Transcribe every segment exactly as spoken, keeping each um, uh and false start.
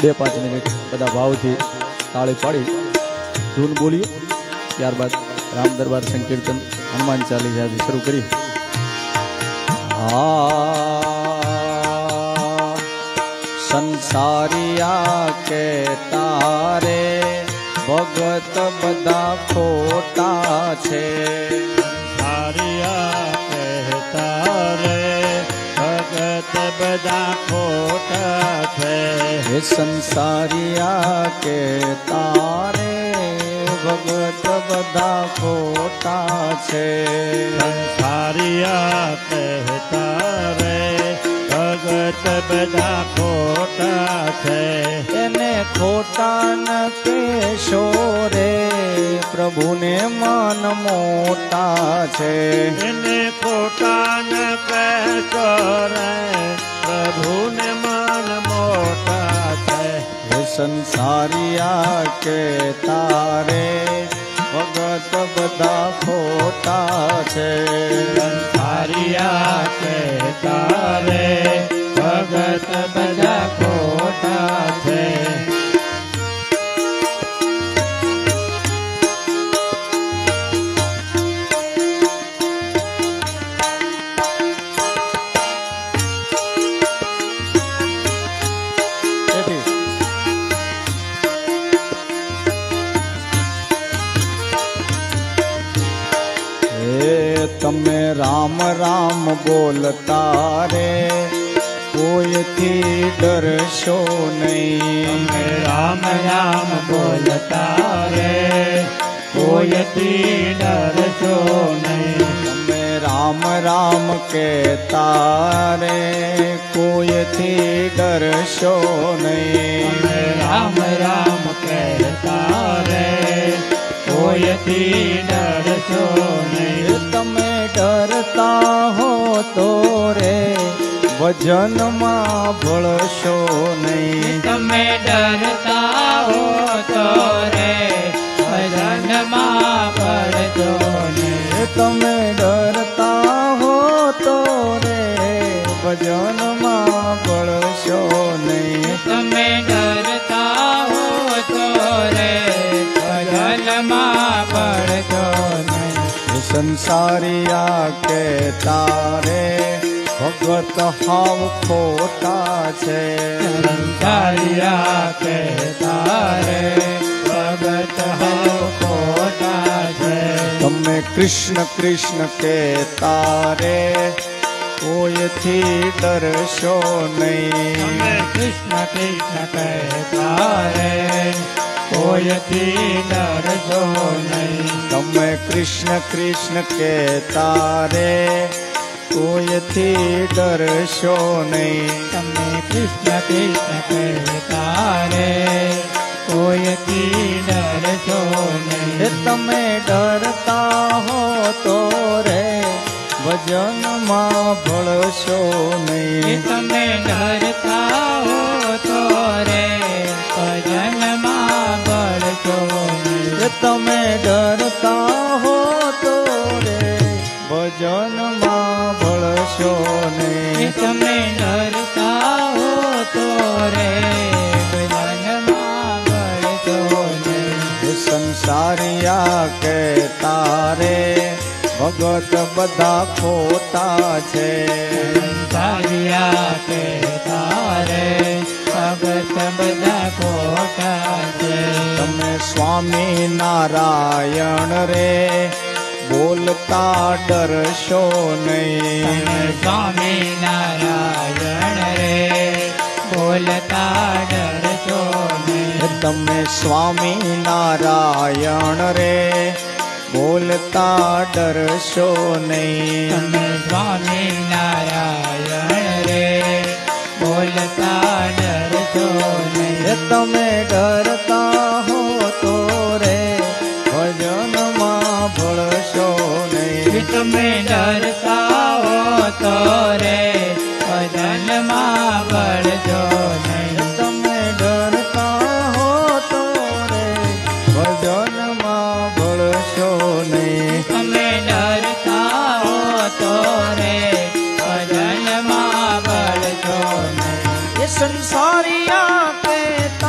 બે પાંચ મિનિટ બધા ભાવથી તાળી પાડી ધૂન બોલીએ, ત્યારબાદ રામ દરબાર સંકીર્તન હનુમાન ચાલીસાથી શરૂ કરી. હા સંસારિયા કે તારે ભગત બધા ખોટા છે. સંસારિયા કહેતા રે ભગત બધા ખોટા છે. હે સંસારિયા કે તારે ભગત બધા ખોટા છે. સંસારિયા કહેતા રે ભગત બધા ખોટા છે. એને ખોટા ન કહેશો રે પ્રભુને મન મોટા છે. એને ખોટા ન કહેશો રે પ્રભુને મન મોટા છે. હે સંસારિયા કે તારે ભગત બધા ખોટા છે. સંસારિયા કહેતા રે ભગત બધા ખોટા છે. તમે રામ રામ બોલતા રે કોઈથી ડરશો નહીં. તમે રામ રામ બોલતા રે કોઈથી ડરશો નહીં. તમે રામ રામ કહેતા રે કોઈથી ડરશો નહીં. તમે રામ રામ કહેતા રે કોઈથી ડરશો નહીં. તમે ડરતા હો તો રે ભજનમાં ભળશો નહીં. તમે ડરતા હો તો રે ભજનમાં ભળશો નહીં. તમે ડરતા હો તો રે ભજનમાં ભળશો નહીં. તમે ડરતા હો તો રે ભજનમાં ભળશો નહીં. સંસારિયા કે તારે ભગત હાવ ખોટા છે. સંસારિયા કહેતા રે ભગત હાવ ખોટા છે. તમે કૃષ્ણ કૃષ્ણ કહેતા રે કોઈથી ડરશો નહીં. તમે કૃષ્ણ કૃષ્ણ કહેતા રે કોઈથી ડરશો નહીં. તમે કૃષ્ણ કૃષ્ણ કહેતા રે કોઈથી ડરશો નહીં. તમે કૃષ્ણ કૃષ્ણ કહેતા રે કોઈથી ડરશો નહીં. તમે ડરતા હો તો રે ભજનમાં ભળશો નહીં. તમે ડરતા હો તો રે ભજનમાં ભળશો નહીં. તમે ડરતા હો તો રે ભજનમાં ભળશો નહીં. તમે ડરતા હો તો રે ભજનમાં ભળશો નહીં. સંસારિયા કે તારે ભગત બધા ખોટા છે. સંસારિયા કહેતા રે ભગત બધા ખોટા છે. તમે સ્વામી નારાયણ રે બોલતા ડરશો નહીં. તમે સ્વામી નારાયણ રે બોલતા ડરશો નહીં. તમે સ્વામી નારાયણ રે બોલતા ડરશો નહીં. તમે સ્વામી નારાયણ રે બોલતા ડરશો નહીં. તમે ડરતા હો તો રે ભજનમાં ભળશો નહીં. તમે ડરતા હો તો રે ભજનમાં ભળશો નહીં. તમે ડરતા હો તો રે ભજનમાં ભળશો નહીં. તમે ડરતા હો તો રે ભજનમાં ભળશો નહીં. સંસારિયા કે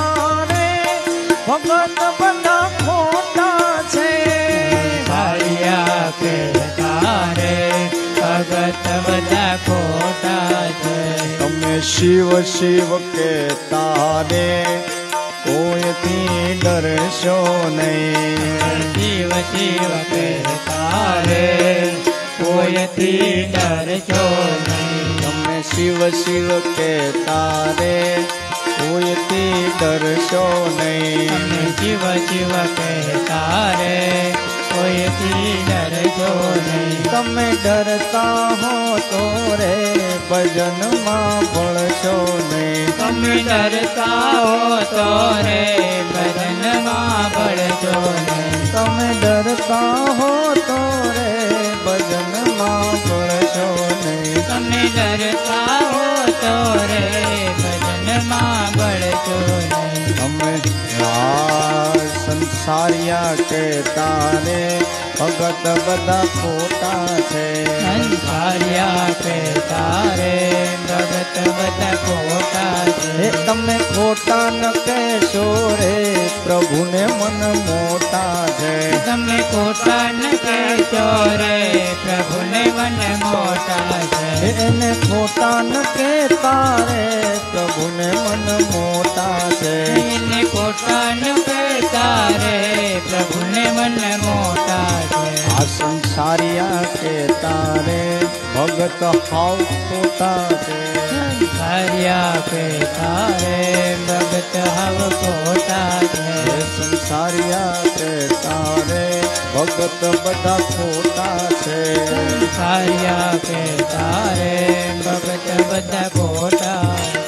ભગત બધા ખોટા છે. ધાર્યા કે તારે ભગત બધા ખોટા છે. તમે શિવ શિવ કે તારે કોઈથી ડરશો નહીં. શિવ શિવ કે તારે કોઈથી ડરશો નહીં. તમે શિવ શિવ કે તારે કોઈથી ડરશો નહીં. તમે શિવ શિવ કે તારે કોઈથી ડરશો નહીં. તમે ડરતા હો તો રે ભજનમાં ભળશો નહીં. તમે ડરતા હો તો રે ભજનમાં ભળશો નહીં. તમે ડરતા હો તો રે ભજનમાં ભળશો નહીં. તમે ડરતા હો તો રે ભજનમાં ભળશો નહીં. અમે આ સંસારિયા કે તારે ભગત બધા ખોટા છે. સંસારિયા કે તારે ભગત બધા ખોટા છે. હે તમે ખોટા ન કહેશો રે પ્રભુને મન મોટા છે. તમે ખોટા ન કહેશો રે પ્રભુને મન મોટા છે. એને ખોટા ન કહેતા રે પ્રભુને મન મોટા છે. એને ખોટા ન કહેતા રે પ્રભુને મન મોટા છે. આ સંસારિયા કે તારે ભગત હાવ ખોટા છે. સંસારિયા કે તારે ભગત હવ ખોટા છે. હે સંસારિયા કે તારે ભગત બધા ખોટા છે. સંસારિયા કે તારે ભગત બધા ખોટા છે.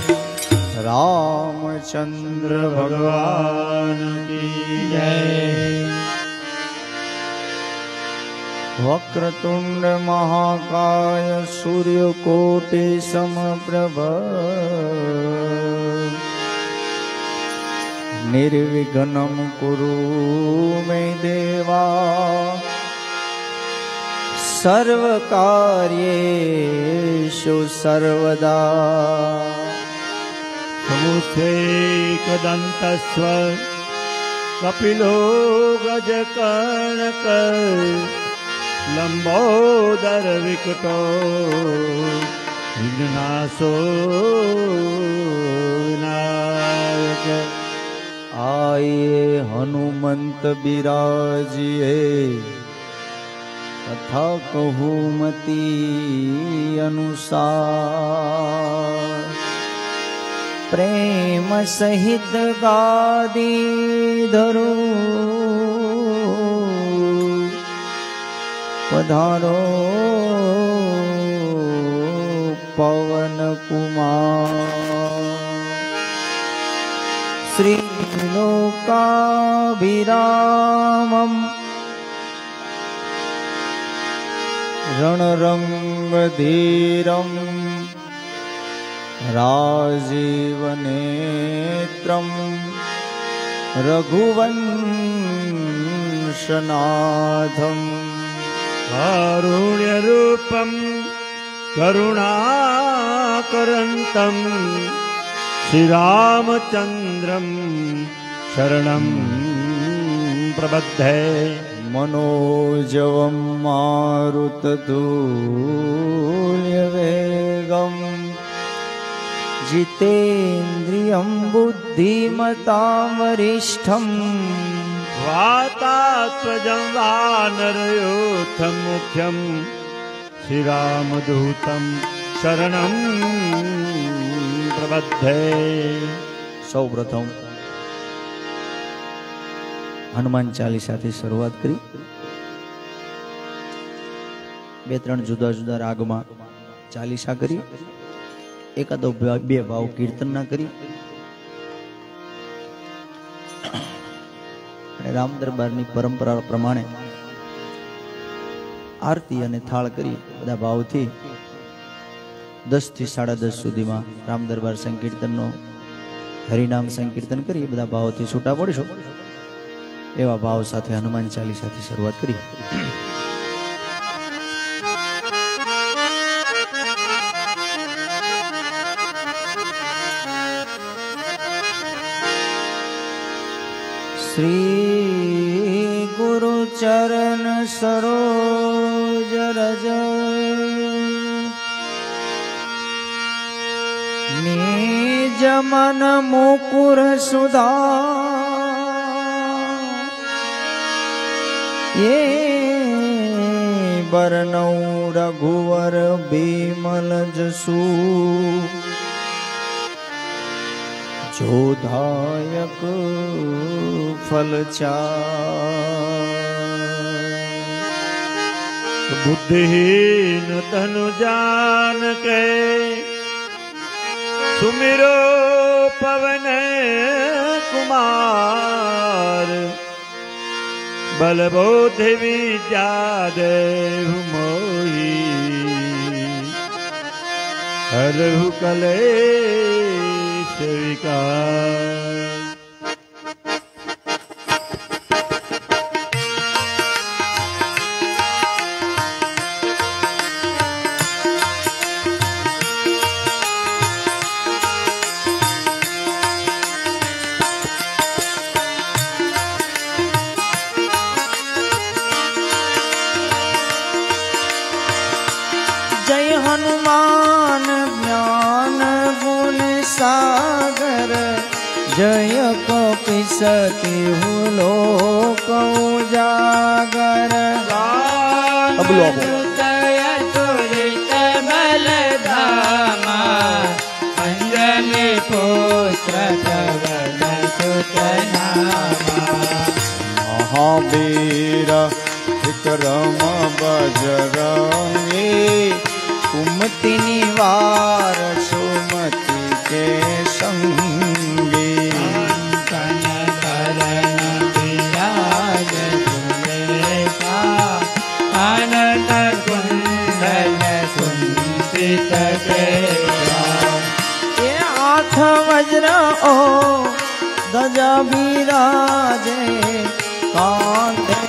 રામચંદ્ર ભગવાન કી જય. વક્રતુંડ મહાકાય સૂર્યકોટિ સમપ્રભ નિર્વિઘ્નમ કુરુ મે દેવા સર્વકાર્યેષુ સર્વદા. સमुच्छेकदन्तस्व कपिलो गजकर्णक लंबोदर विकटो विघ्नाशो नायक. आये हनुमंत बिराजिए तथा कहूमती अनुसार प्रेम सहित गादी धरू पधारो पवन कुमार. श्री लोकाभिरामम रणरंगधीरम राजीवनेत्रम रघुवंशनाथम कारुण्यरूपं करुणाकरन्तं श्रीरामचन्द्रं शरणं प्रबध्ये. मनोजवं मारुततुल्यवेगं जितेन्द्रियं बुद्धिमतां वरिष्ठं वातात्मजं वानरयूथं मुख्यं श्रीरामदूतं शरणं प्रबध्ये. સૌ પ્રથમ હનુમાન ચાલીસાથી શરૂઆત કરી. બે ત્રણ જુદા જુદા રાગમાં ચાલીસા કરી, એકાદો બે ભાવ કીર્તનના કરી. રામ દરબારની પરંપરા પ્રમાણે આરતી અને થાળ કરી બધા ભાવથી દસ થી સાડા દસ સુધીમાં રામ દરબાર સંકીર્તનનો હરિનામ સંકીર્તન કરી બધા ભાવથી છૂટા પડશો. એવા ભાવ સાથે હનુમાન ચાલીસાથી શરૂઆત કરી. श्री गुरु चरण सरोज रज निज मन मुकुर सुधा ये बरनौ रघुवर बिमल जसु जोधायक फल बुद्धिहीन तनु जान के सुमिरो पवन कुमार बल बुद्धि विद्या देहु मोहि हरहु कलेश विकार। जय हनुमान ज्ञान गुण सागर जय कपीसति लोक उजागर। अब लो आप। महावीर विक्रम बजरंगी कुमति निवार सुमति के संगी। आनंद कुंडल कुंसित ये हाथ वज्र ओ ध्वजा विराजे कांधे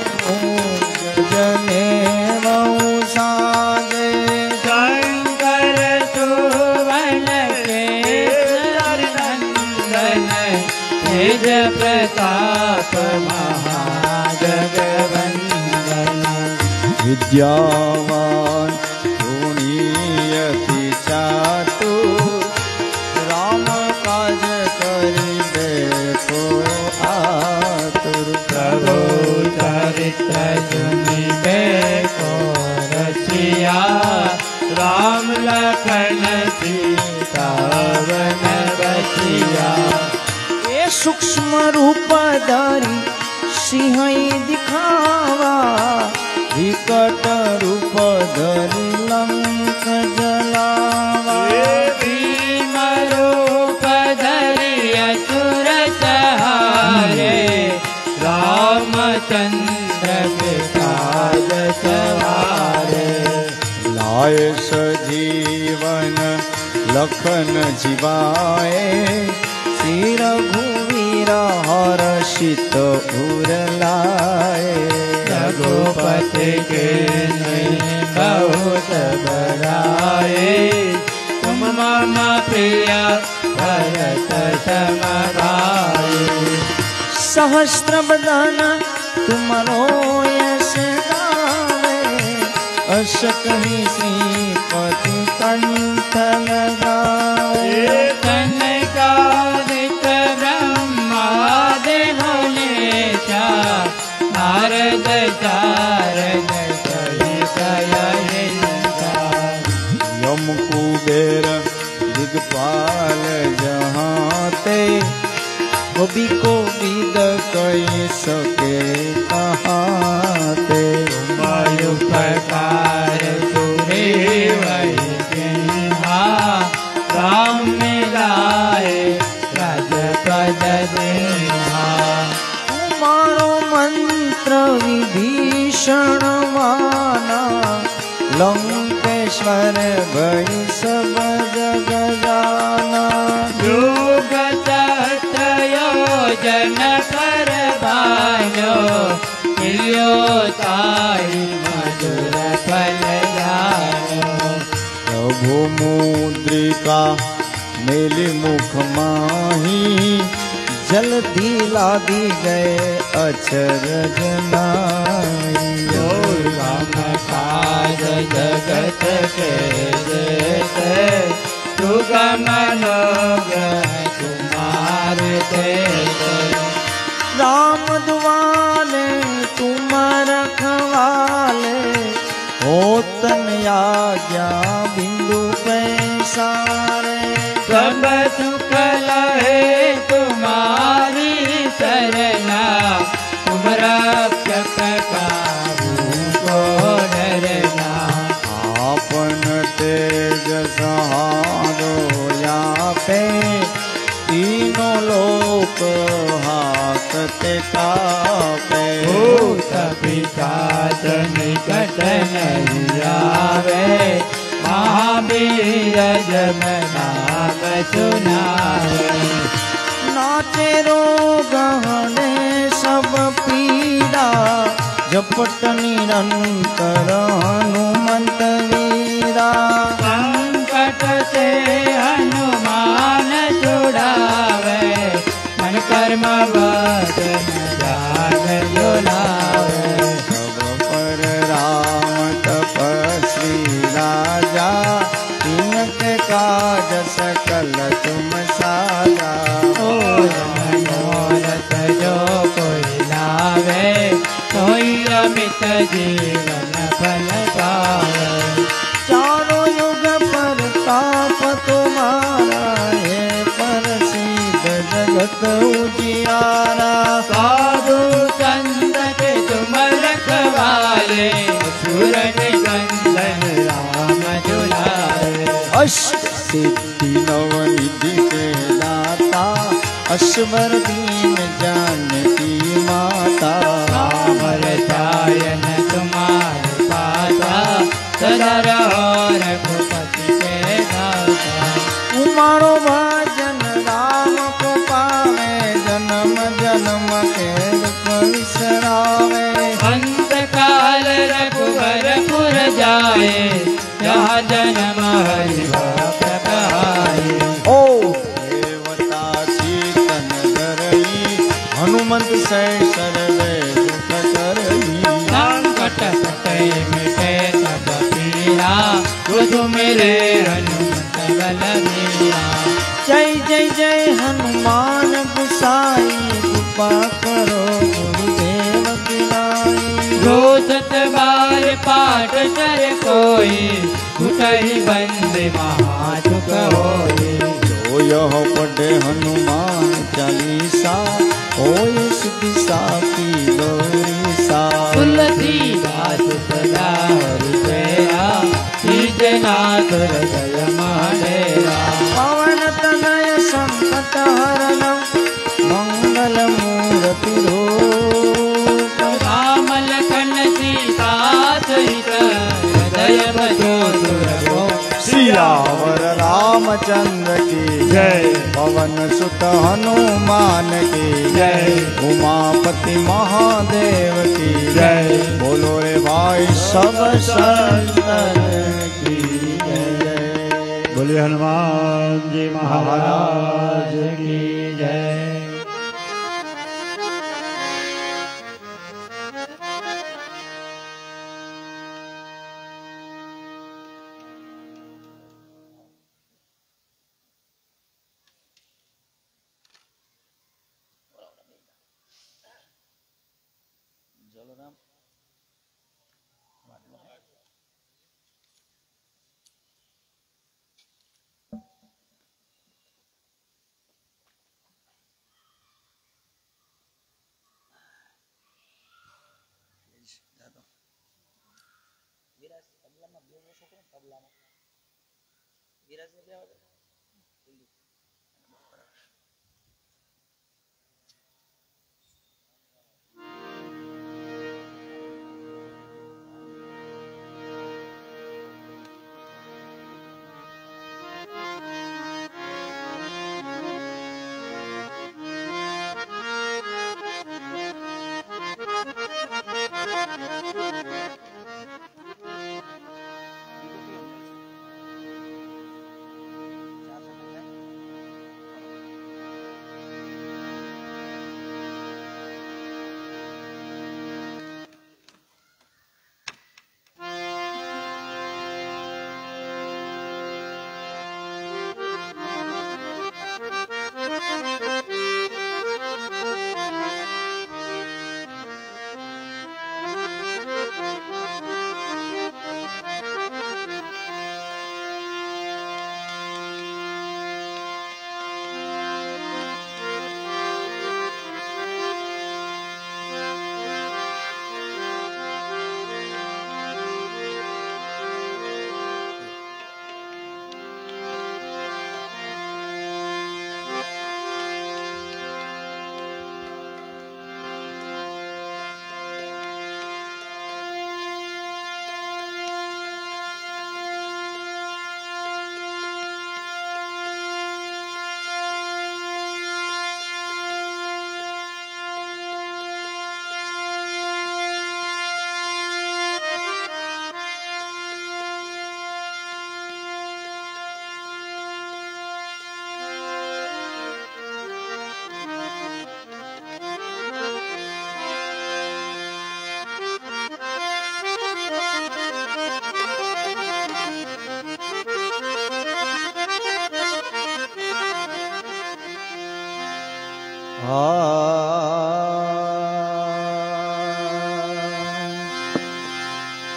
जनेऊ साजे। शंकर सुवन केसर नंदन तेज प्रताप महाजगवंदन। विद्यावान गुणीयति चातु राम काज करिबे को आतुर। प्रभु चरित्र सुनिबे को रसिया राम लखन सीता वन बसिया। ये सूक्ष्म रूप धरि सिंह दिखावा विकट रूप धरि लंक जलावा। भीम रूप धरि असुर संहारे रामचंद्र के काज सवारे। लाए सजीवन लखन जिवाए श्री रघुवीर हर्षित उर लाए। रघुपति के बहुत बड़ाए तुम मम प्रिय भरत सम भाई। सहस्त्र बदन तुमरो यश गावे अस कहि श्रीपति कंठ लगावे। कनकादिक ब्रह्मादि मुनीसा नारद सारद सहित अहिंसा। यम कुबेर दिगपाल जहाते कवि को विद कही सके कहाते। वायु प्रकार सुरेव सिंहा राम मिलाए राजपद सिंहा। तुम्हारो मंत्र विभीषण माना लंकेश्वर भई सब जग जाना। युग योजन पर भानो मिलियो ताई मधुर फल जानो। प्रभु मुद्रिका मेली मुख माही जल्दी लादी गए अचरज नाई। काम काज जगत के जेते सुगम अनुग्रह तुम्हारे देते। राम दुआले तुम रखवाले हो तन आज्ञा बिंदु पैसारे। सब सुख लहे तुम्हारी शरणा तुम रक्षक काहू को डरना। आपन तेज सहारो या पे तीनों लोक हाथ ते कापे। भूत पिशाच निकट नहीं आवे महावीर जब नाम सुनावे। नाचे रोग हने सब पीड़ा जपट निरंतर हनुमंत वीरा। संकट से हनुमान छुड़ावे मन कर्म बदन जान जुलावे। सब पर राम तपस्वी राजा तिनके काज सकल तुम साजा। मनोरथ जो कोई लावे कोई अमित जीवन फल पावे। चारों युग पर ताप तुम्हारा है प्रसिद्ध जगत उजियारा। साधु संत के तुम रखवाले सुर निकंदन राम दुलारे। अष्ट सिद्धि नव निधि के दाता अश्वर दीन जानकी माता। राम रसायन तुम्हारे पासा सदा रहो रघुपति के दाता। उमारो भजन राम को पावे जन्म जन्म के दुख विसरावे। अंत काल रघुवरपुर जाए जहाँ जन्म हरि भक्त कहाए। ओ देवता चीतन धरई हनुमंत से सर्वे दुख करई। संकट कटे मिटे सब पीरा तुझ मेरे हनुमत बलबीरा। जय जय जय हनुमान गुसाई कृपा करो गुरुदेव की। जो सत बार पाठ कर कोई उठई बंद महासुख होई। जो यह पढ़े हनुमान चालीसा होय सिद्धि साखी गौरीसा। तुलसीदास सदा हृदया श्रीजनाथ हृदय महादेवा। पवन तनय संकट हरणं मंगल मूर्ति रूप। राम लखन सीता सहित हृदय बजो सुरभो। सियावर रामचंद्र की जय। पवन सुत हनुमान की जय। उमापति महादेव की जय। बोलो रे भाई सब संतन की जय। बोलिए हनुमान जी महाराज की जय।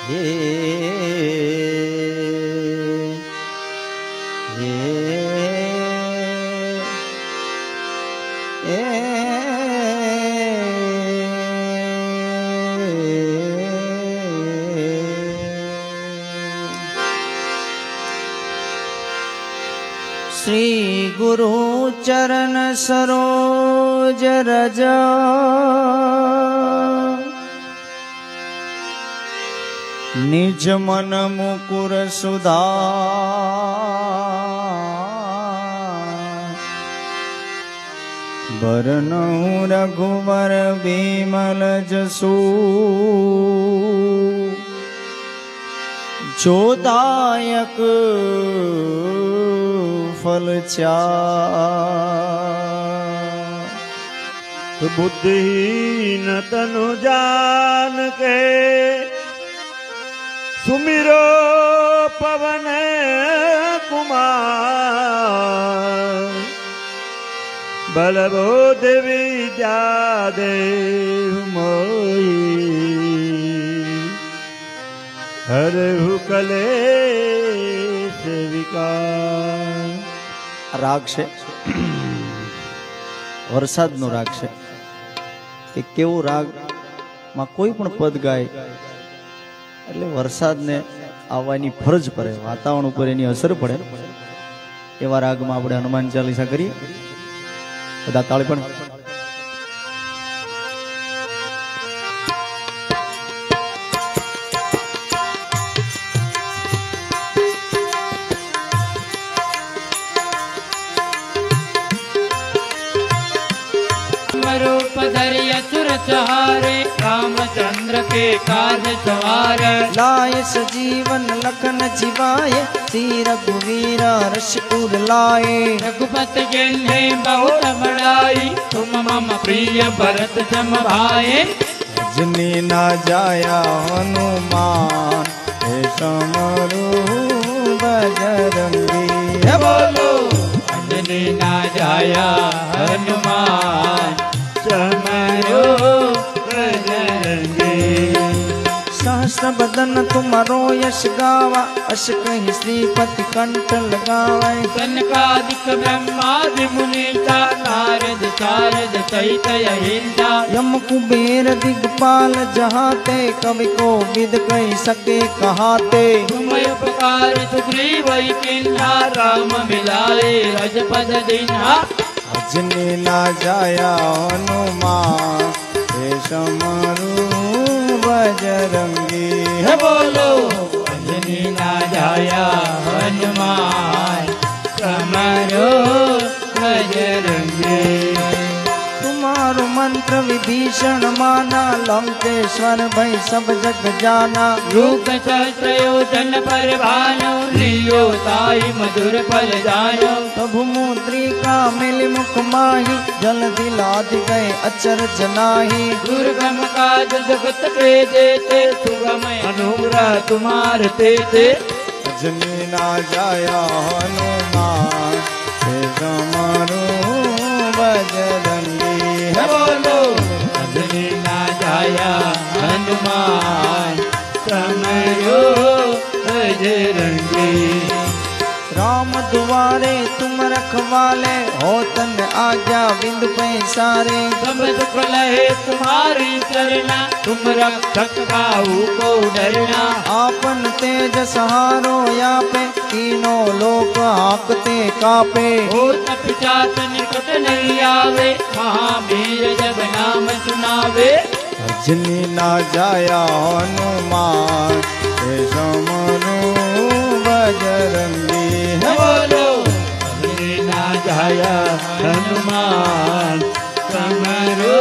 હે હે એ श्री गुरु चरण सरोज रज निज मन मुकुर सुधा बरनौ रघुवर बिमल जसु जोदायक फल चार बुद्धिहीन तनु जान के सुमिरो पवन कुमार बल बोध विद्या देव मोई हरहु कलेश विकार। રાગ છે વરસાદનો રાગ છે કે કેવો રાગ માં કોઈ પણ પદ ગાય એટલે વરસાદને આવવાની ફરજ પડે, વાતાવરણ ઉપર એની અસર પડે એવા રાગમાં આપણે હનુમાન ચાલીસા કરીએ. બધા તાળી પણ रूप धरि असुर सहारे रामचंद्र के काज सवार लाय सजीवन लखन जिवाय श्री रघुवीर रसपुर लाए रघुपति जिन्हे बहुत बड़ाई तुम मम प्रिय भरत सम भाई जिने ना जाया हनुमान हे समरू बजरंगी बोलो अंजनी ना जाया हनुमान समरो बजरंगी। सहस्र बदन तुम्हारो यश गावा अश कहीं श्रीपति कंठ लगावे सनकादिक ब्रह्मादि मुनीता नारद सारद सहित अहिंसा यम कुबेर दिगपाल जहाते कवि को विद कही सके कहाते तुम उपकार सुग्रीव किन्हा राम मिलाए रजपद दीन्हा जिने ना जाया हनुमान हे समरू बजरंगी है बोलो अंजनी ना जाया हनुमान समरो बजरंगी। तुम्हारो मंत्र विभीषण माना लंकेश्वर भई सब जग जाना रूप सहस्रयोजन पर भानु लियो ताई मधुर फल जानो प्रभु मुद्रिका मिल मुख माही जल दिलादि गए अचरज नाही दुर्गम काज जगत के देते सुगम अनुग्रह तुम्हार तेते जनी ना जाया हनुमान हे समरू बजरंगी है बोलो अंजनी ना जाया हनुमान समरो बजरंगी। राम दुआरे तुम रखवाले हो तन आज्ञा बिंदु पैसारे सब सुख लहे तुम्हारी चरना तुम रक्षक काहू को डरना आपन तेज सहारो या पे तीनों लोक हाकते कापे भूत पिशाच निकट नहीं आवे महावीर जब नाम सुनावे जिनी ना जाया हनुमान हे समरू बजरंगी है बोलो अंजनी ना जाया हनुमान समरो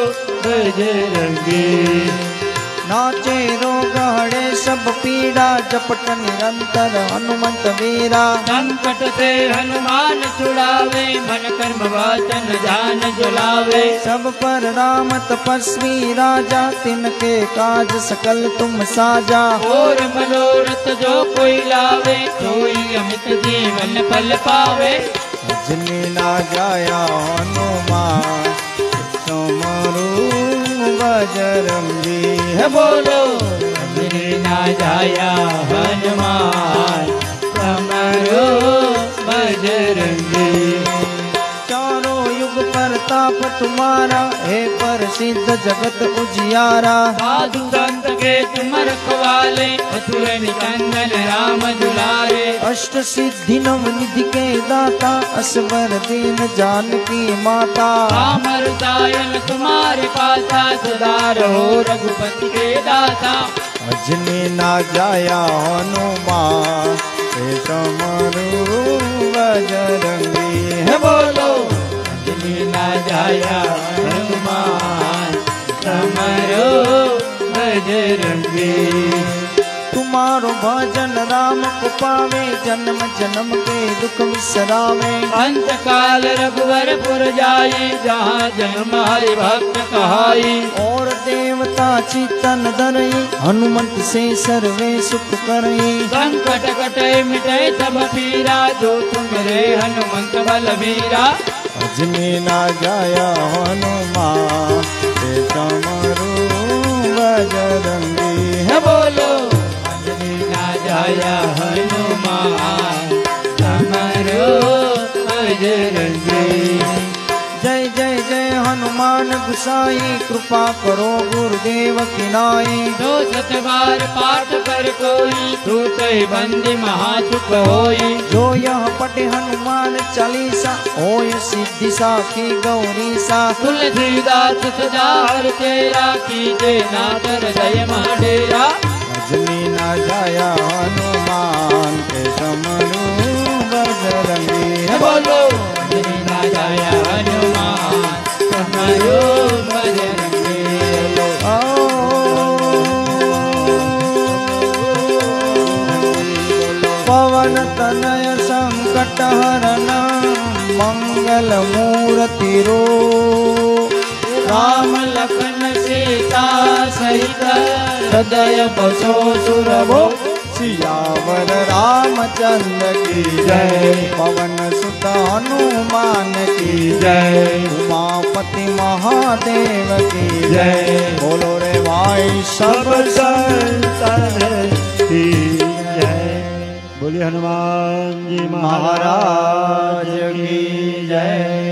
बजरंगी। नाचे रोग हड़े सब पीड़ा जपट निरंतर हनुमंत वीरा संकट से हनुमान छुड़ावे मन कर्म वाचन ध्यान जुलावे सब पर राम तपस्वी राजा तिनके काज सकल तुम साजा और मनोरथ जो कोई लावे कोई अमित जीवन फल पावे जिनी ना जाया हनुमान समरू बजरंगी है बोलो अंजनी ना जाया हनुमान तमरो बजरंगी। चारों युग प्रताप तुम्हारा है प्रसिद्ध जगत उजियारा। साधु संत के तुम रखवाले असुर निकंदन राम दुलारे। अष्ट सिद्धि नव निधि के दाता असवर दीन जानकी माता। राम रसायन तुम्हारे पासा सदा रहो रघुपति के दाता। अजनी ना जाया हनुमान हे समरू बजरंगी। है बोलो अजनी ना जाया हनुमान तमरो बजरंगी। तुम्हारो भजन राम को पावे जन्म जन्म के दुख विसरावे। अंत काल रघुवर पुर जाई जहाँ जन्म हरि भक्त कहाई। और देवता चितन धरई हनुमंत से सर्वे सुख करई। संकट कटे मिटे सब पीरा जो तुम रे हनुमंत बलबीरा। अजनी ना जाया हनुमान हे समरू बजरंगी। है बोलो अजनी ना जाया हनुमान तमरो बजरंगी। जय जय जय हनुमान गुसाई कृपा करो गुरुदेव की नाई। जो सतबार पाठ कर कोई सूत बंदी महासुख होई। जो यह पढ़े हनुमान चालीसा होय सिद्धि साखी गौरी सा। तुलसीदास सदार तेरा कीजे नाथ हृदय डेरा। अजनी ना जाया हनुमान के समरू बजरंगी। है बोलो अजनी ना जाया हनुमान तमरो बजरंगी। पवन तनय संकट हरन मंगल मूर्ति रो। राम लखन सीता सहित हृदय बसो सुरभो। सियावर रामचंद्र की जय। पवन सुत हनुमान की जय। उमापति महादेव की जय। बोलो रे भाई सब संतन की जय। बोलिए हनुमान जी महाराज की जय।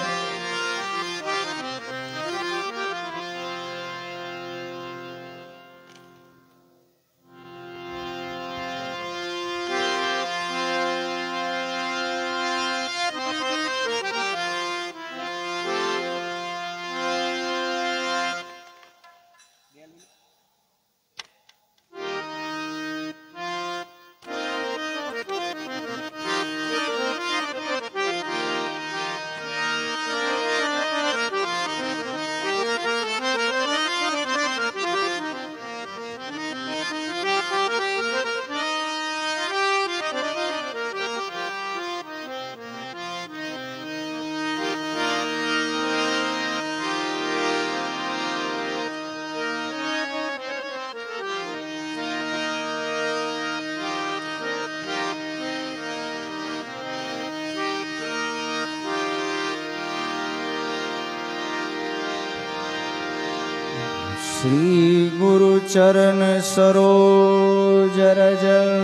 श्री गुरु चरण सरोज रज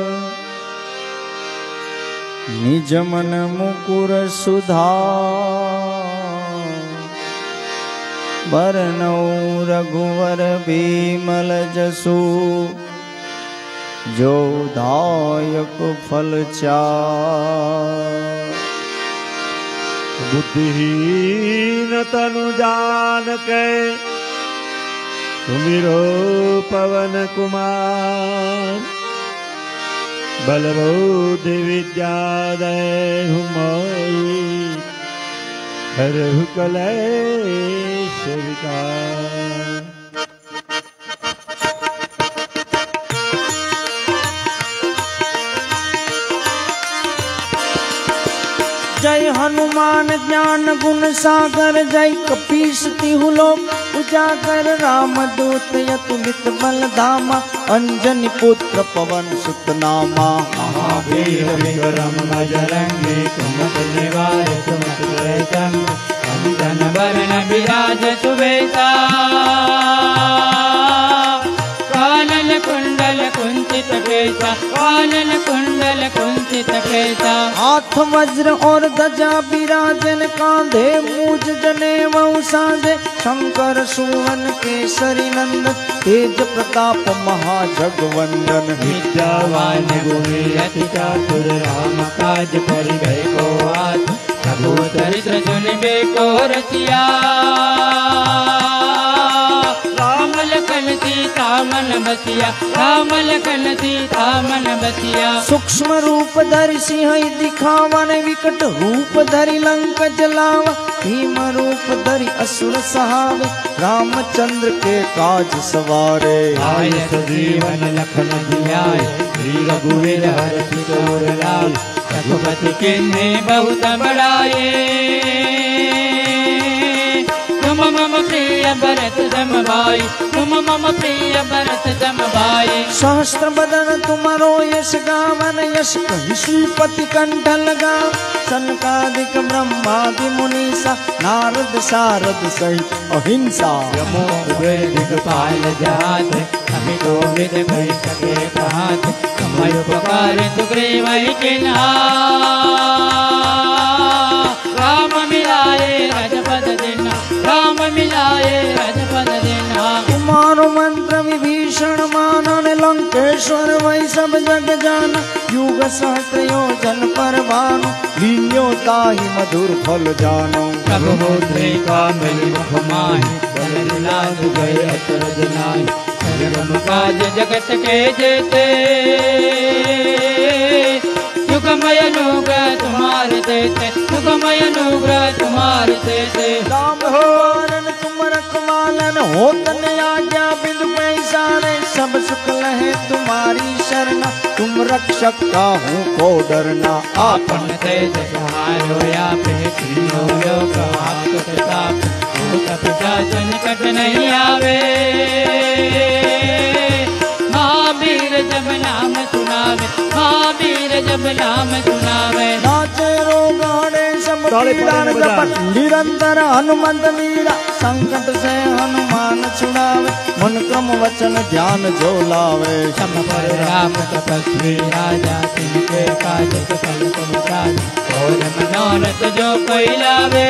निज मन मुकुर सुधा। बरनौ रघुवर बिमल जसु जो दायक फल चार। बुद्धिहीन तनु जान के सुमिरो पवन कुमार। बल बुद्धि विद्या देहु मोहि हरहु कलेश विकार। जय हनुमान ज्ञान गुण सागर। जय कपीस तिहु लोक उजागर। राम दूत अतुलित बल धामा। अंजनी पुत्र पवन सुत नामा। महावीर विक्रम बजरंगी कुमत निवार सुमत प्रेतम। अंजन वरण विराज सुवेता। कानन कुंडल हाथ वज्र और ध्वजा विराजन कांधे मूज जनेऊ साधे शंकर सुवन केसरी नंद तेज प्रताप महाजगवंदन विद्यावान गुणी अति चातुर राम काज परिभय को आत प्रभु चरित्र सुनबे को रचिया राम लखन सीता मन बसिया राम लखन सीता मन बसिया सूक्ष्म रूप धरि सिंह दिखावन विकट रूप धरि लंक जलावा भीम रूप धरि असुर सहावे रामचंद्र के काज सवारे आय सजीवन लखन जियाय श्री रघुवीर हर्षि तोर लाल रघुपति किन्ने बहुत बड़ाए तुम मम प्रिय भरत सम भाई तुम मम प्रिय भरत सम भाई सहस्त्र बदन तुम्हारो यश गावन यश कहि श्रीपति कंठ लगा सनकादिक ब्रह्मादि मुनीसा नारद सारद सहित अहिंसा यमो उग्र दिगपाल जात अभी तो विद भय सके प्रहात समय उपकार सुग्रीव किन्हा राम मिलाए राजपद देना राम मिलाए राजपद देना कुमार मंत्र विभीषण मानन लंकेश्वर वै सब जग जान युग सहस्त्र योजन पर भानु लील्यो ताहि मधुर फल जानो प्रभु मुद्रिका मिल मुख माहि बल लाज गए अचरज नाहि सर्वम काज जगत के जेते सुखमय अनुग्रह तुम्हारे देते सुखमय अनुग्रह तुम्हारे देते राम भगवान तुम रखवालन हो तन आज्ञा बिंदु पैसारे सब सुख लहे तुम्हारी शरण तुम रक्षक का हूँ को डरना आपन तेज सहारो या पे तीनों लोक आपको प्रताप भूत पिशाच निकट नहीं आवे महावीर जब नाम सुनावे महावीर जब नाम सुनावे नाचे रोगाड़े सब पीड़ान जपट निरंतर हनुमंत वीरा संकट से हनुमान छुड़ावे मन क्रम वचन ध्यान जो लावे सम पर राम तपस्वी राजा तिनके काज सकल तुम साज और मनोरथ जो कोई लावे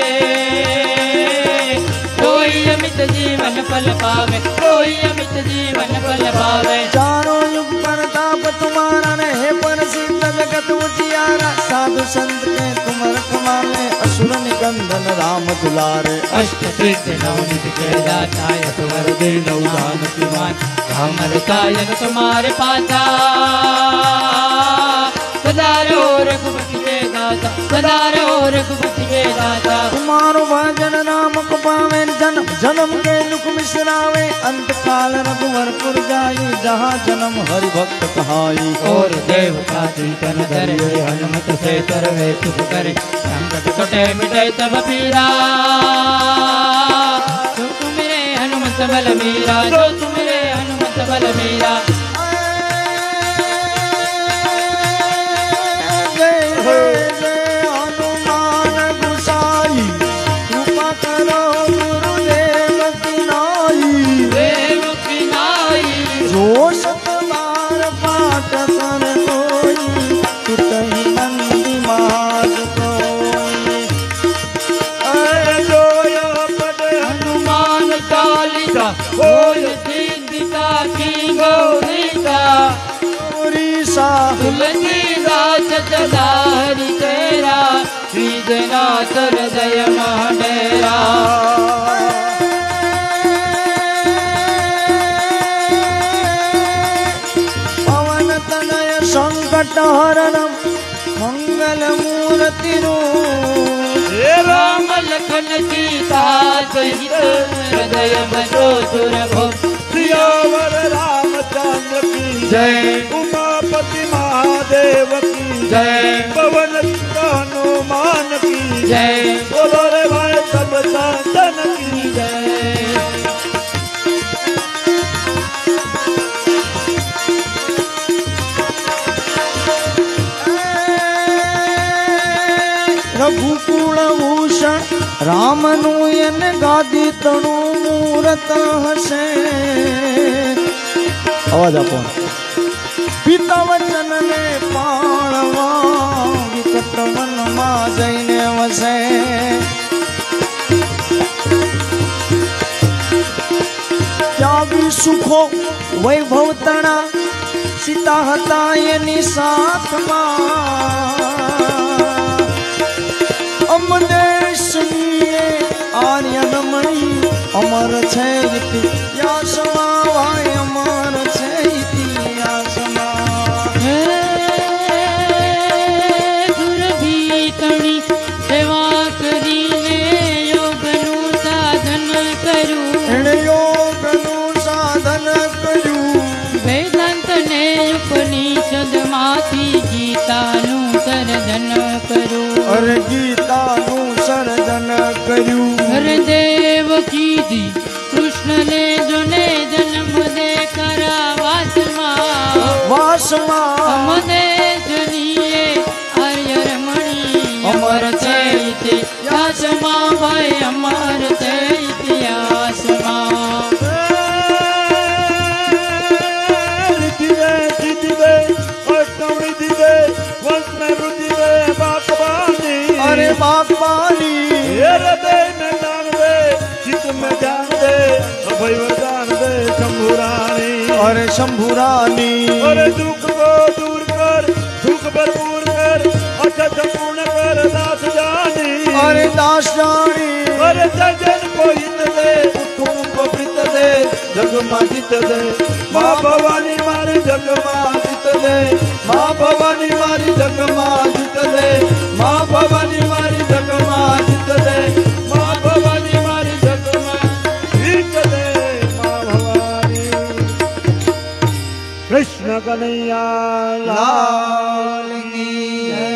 कोई अमित जीवन फल पावे कोई अमित जीवन फल पावे चारों युग प्रताप तुम्हारा ने हे पर सिद्ध जगत उजियारा साधु संत के तुम रखवाले असुर निकंदन राम दुलारे अष्ट सिद्धि नवनिधि के दाता यतवर दे नौदान कुमार राम रसायन तुम्हारे पासा सदा रो रघुपति के दाता सदा रो रघुपति के दाता तुम्हारो भजन नाम को पावे जन्म जन्म के दुख बिसरावे अंत काल रघुवरपुर जाई जहाँ जन्म हरि भक्त कहाई और देवता चिंतन धरे हनुमत से सर्वे सुख करे संकट कटे मिटे तब पीरा जो तुमरे हनुमत बल मीरा जो तुमरे हनुमत बल मीरा हनुमान गुसाई कृपा करो गुरुदेव की नाई देव की नाई जो सत बार पाठ कर कोई तुतहि नंदी माज कोई हनुमान चालीसा बोल सिद्धिका की गौरीसा गौरीसा तुलसीदास सदा हरि तेरा श्रीजनाथ हृदय महडेरा पवन तनय संकट हरणम मंगल मूर्ति रूप राम लखन सीता सहित हृदय बसो सुरभो सियावर रामचंद्र की जय उमापति महादेव की जय पवन हनुमान की जय बोलो रे भाई सब संतन की जय रघुकुल भूषण रामनु एन गादी तणु मूरत हसे आवाज आपो पिता वचन ने पाळवा જઈને વસે ત્યાગી સુખો વૈભવ તણા સીતા હતા એની સાથમાં અમને સુનીએ આર્ય રમણી અમર છે ઇતિહાસમાં ભાઈ અમર છે ઇતિહાસમાં ગુરભીતણી સેવા કરીને યોગનું સાધન કર્યું એણે યોગનું સાધન કર્યું વેદાંત ને ઉપનિષદમાંથી ગીતાનું સર્જન કર્યું અરે ગીતાનું સર્જન કર્યું અરે દેવ કીધી કૃષ્ણને જોને જન્મ દે કરા વાસમાં વાસમાં અમને જનીએ આર્ય રમણી અમર છે ઇતિહાસમાં ભાઈ અમર છે ઇતિહાસમાં દિવે દિવે અષ્ટમી દિવે વંશને રુદિવે બાકબાની અરે બાગબાની ये हृदय में जान दे चित में जान दे अभय वरदान दे शंभुरानी અરે શંભુરાની अरे दुख को दूर कर सुख भरपूर कर अचत पूर्ण कर दास जानी અરે દાસ જાણી अरे सजन को हित दे कुटुंब प्रीत दे जग में जीत दे माँ भवानी मारी जग में जीत दे माँ भवानी मारी जग में जीत दे माँ भवानी मारी जग में जीत दे माँ भवानी मारी जग में जीत दे माँ भवानी कृष्ण कन्हैया लाल લાલ કી જય.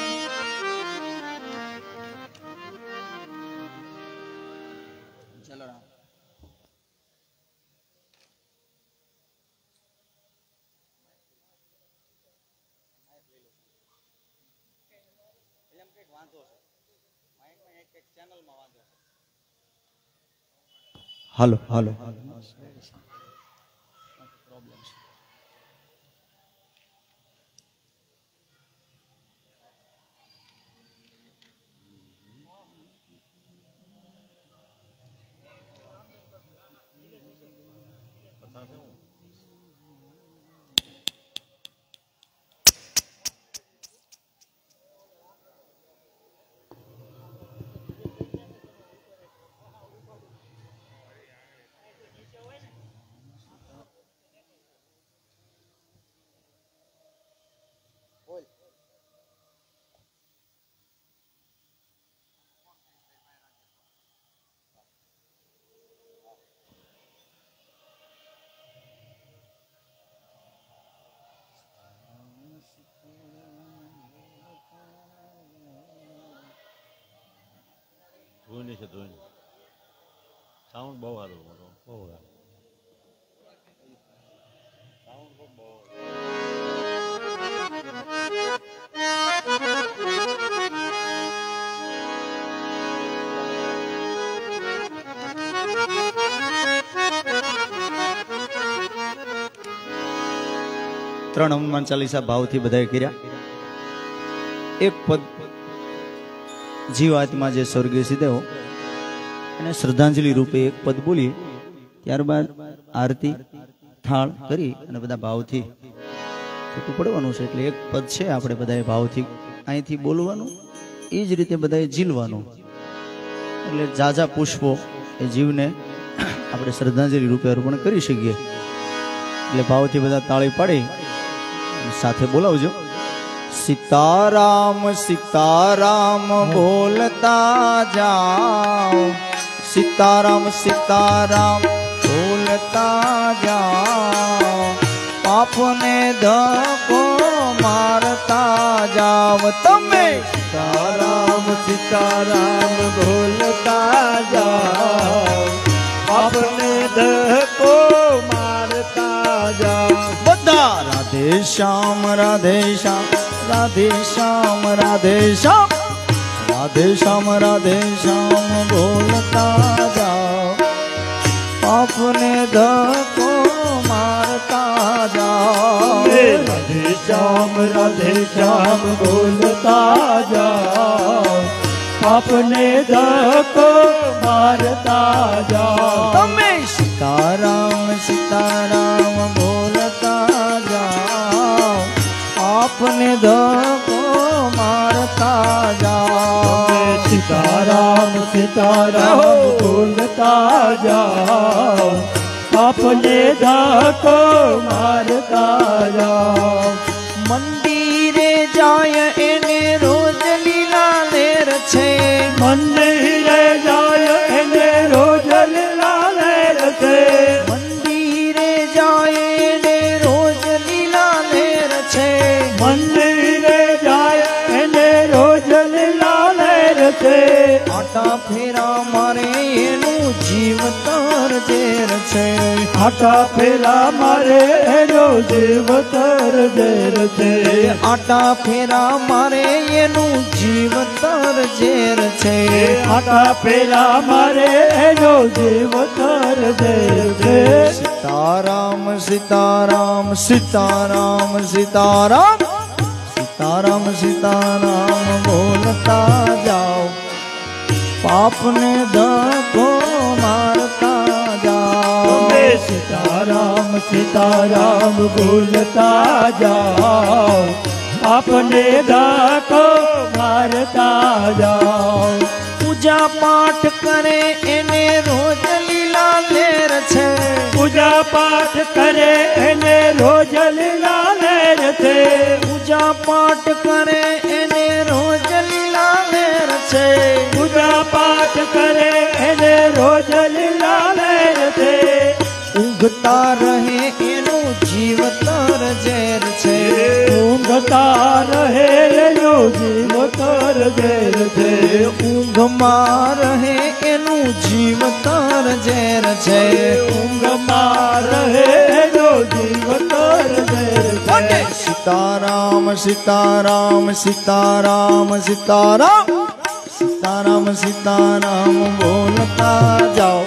હાલો હાલો ધોઈને છે ધોઈને સાઉન્ડ બહુ સારું બહુ સારું સાઉન્ડ બહુ બહુ ત્રણ હનુમાન ચાલીસા ભાવથી બધાએ કર્યા. એક પદ જીવાત્મા જે સ્વર્ગીય સિદ્ધેવો અને શ્રદ્ધાંજલિ રૂપે એક પદ બોલી, ત્યારબાદ આરતી થાળ કરી અને બધા ભાવથી છૂટું પડવાનું છે. એટલે એક પદ છે, આપણે બધાએ ભાવથી અહીંથી બોલવાનું, એ જ રીતે બધાએ ઝીલવાનું. એટલે જાજા પુષ્પો એ જીવને આપણે શ્રદ્ધાંજલિ રૂપે અર્પણ કરી શકીએ. એટલે ભાવથી બધા તાળી પાડી સાથે બોલાવજો. સીતારામ સીતારામ બોલતા જાઓ, સીતારામ સીતારામ બોલતા જાઓ, પાપને ધક્કો મારતા જાવ તમે. सीताराम सीताराम बोलता जाओ, अपने देह को मारता जाओ. બધા રાધે શ્યામ રાધે શ્યામ રાધે શ્યામ રાધે શ્યામ રાધે શ્યામ રાધે શ્યામ બોલતા જાઓ, પાપને ધક્કો મારતા જાઓ. राधे श्याम राधे श्याम बोलता जाओ, अपने धक्को मारता जाओ। તમે સીતારામ સીતારામ બોલતા જાઓ, આપને ધક્કો મારતા જાઓ। सीताराम सीताराम बोलता जाओ, अपने धक्को मारता जाओ। મંદિરે જાય એને રોજ લીલા લેર છે, મંદિરે જાય એને રોજ લીલા લેર છે, મંદિરે જાય એને રોજ લીલા લેર છે, મંદિરે જાય એને રોજ લીલા લેર છે। આટા ફેરા મારે એનું જીવતર ઝેર છે, આટા ફેરા મારે એનો જીવતર ઝેર છે, આટા ફેરા મારે એનું જીવતર ઝેર છે। આટા ફેરા મારે એનો જીવતર ઝેર છે। સીતારામ સીતારામ સીતારામ સીતારામ સીતારામ સીતારામ બોલતા જાઓ, પાપને ધક્કો મારતા જાઓ। सीताराम सीताराम बोलता जाओ, अपने धक्को मारता जाओ। પૂજા પાઠ કરે એને રોજ લીલા લેર છે, पूजा पाठ करे એને રોજ લીલા લેર છે, પૂજા પાઠ કરે એને રોજ લીલા લેર છે, पूजा पाठ करे એને રોજ લીલા લેર છે। ઊંઘતા રહે એનું જીવતર ઝેર છે, ઊંઘતા રહે એનો જીવતર ઝેર છે, ઊંઘમાં રહે એનું જીવતર ઝેર છે, ઊંઘમાં રહે એનો જીવતર ઝેર છે। સીતારામ સીતારામ સીતારામ સીતારામ સીતારામ સીતારામ બોલતા જાઓ,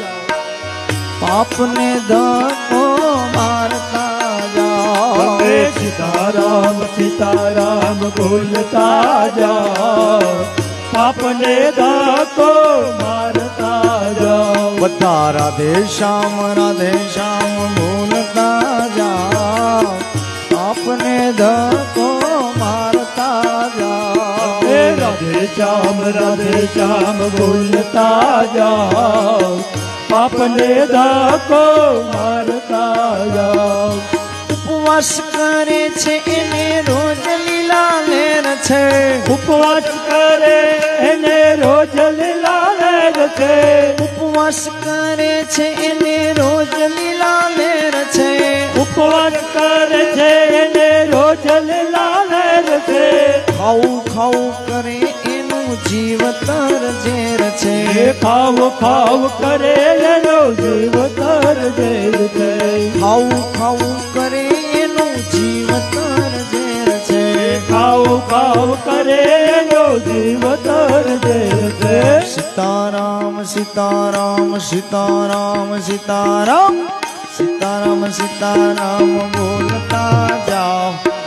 પાપને ધક્કો મારતા જાઓ। सीताराम सीताराम बोलता जाओ, अपने धक्को मारता जाओ। બધા રાધે શ્યામ રાધે શ્યામ બોલતા જાઓ, આપને ધક્કો મારતા જાઓ। हे राधे श्याम राधे श्याम बोलता जाओ, अपने धक्को मारता जाओ। ઉપવાસ કરે છે એને રોજ લીલા લેર છે, उपवास करे એને રોજ લીલા લેર છે, ઉપવાસ કરે છે એને રોજ લીલા લેર છે, ઉપવાસ કરે છે એને રોજ લીલા લેર છે। ખાવું ખાવું કરે એનું જીવતર ઝેર છે, ખાવ ખાવ કરે એનો જીવતર ઝેર છે, ખાવું ખાવું કરે એનું જીવતર ઝેર છે, ખાવ ખાવ કરે એનો જીવતર ઝેર છે। સીતારામ સીતારામ સીતારામ સીતારામ સીતારામ સીતારામ બોલતા જાઓ,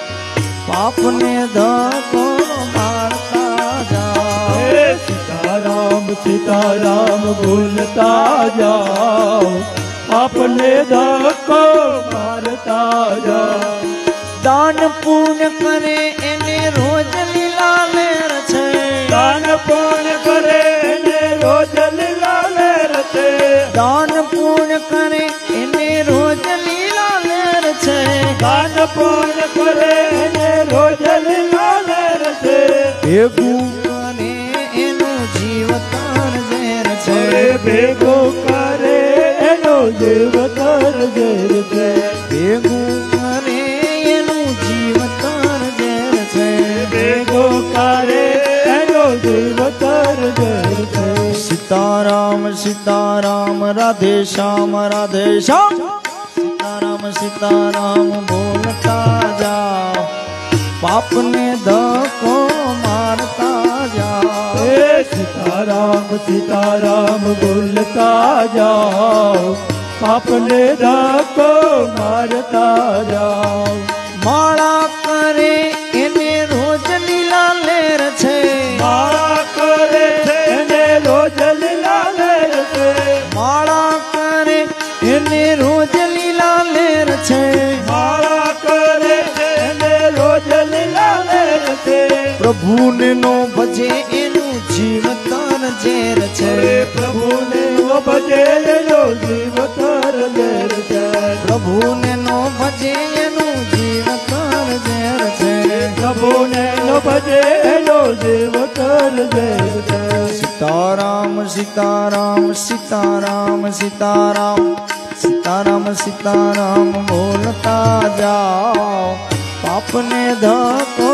પાપને ધક્કો મારતા જાઓ। हे सीताराम सीताराम बोलता जाओ, अपने धक्को मारता जाओ। દાન પુણ્ય કરે એને રોજ લીલા લેર છે, દાન પુણ્ય કરે એને રોજ લીલા લેર છે, દાન પુણ્ય કરે એને રોજ લીલા લેર છે, દાન પુણ્ય કરે એને રોજ લીલા લેર છે, ભેગું કરે એનું જીવતર ઝેર છે, ભેગો કરે એનો જીવતર ઝેર છે, ભેગું કરે એનું જીવતર ઝેર છે, ભેગો કરે એનો જીવતર ઝેર છે। સીતારામ સીતારામ રાધે શ્યામ રાધે શ્યામ સીતારામ સીતારામ બોલતા જાઓ, પાપને ધક્કો મારતા જાઓ। हे सीताराम सीताराम बोलता जाओ, अपने धक्को मारता जाओ। માળા કરે એને રોજ લીલા લેર છે, માળા કરે છે એને રોજ લીલા લેર છે, માળા કરે એને રોજ લીલા લેર છે, માળા કરે છે એને રોજ લીલા લેર છે, પ્રભુને નો ભજે એનું જીવતર ઝેર છે, પ્રભુને નો ભજે એનો જીવતર ઝેર છે, પ્રભુને નો ભજે એનું જીવતર ઝેર છે, પ્રભુને નો ભજે એનો જીવતર ઝેર છે. સીતારામ સીતારામ સીતારામ સીતારામ સીતારામ સીતારામ બોલતા જાઓ, પાપને ધક્કો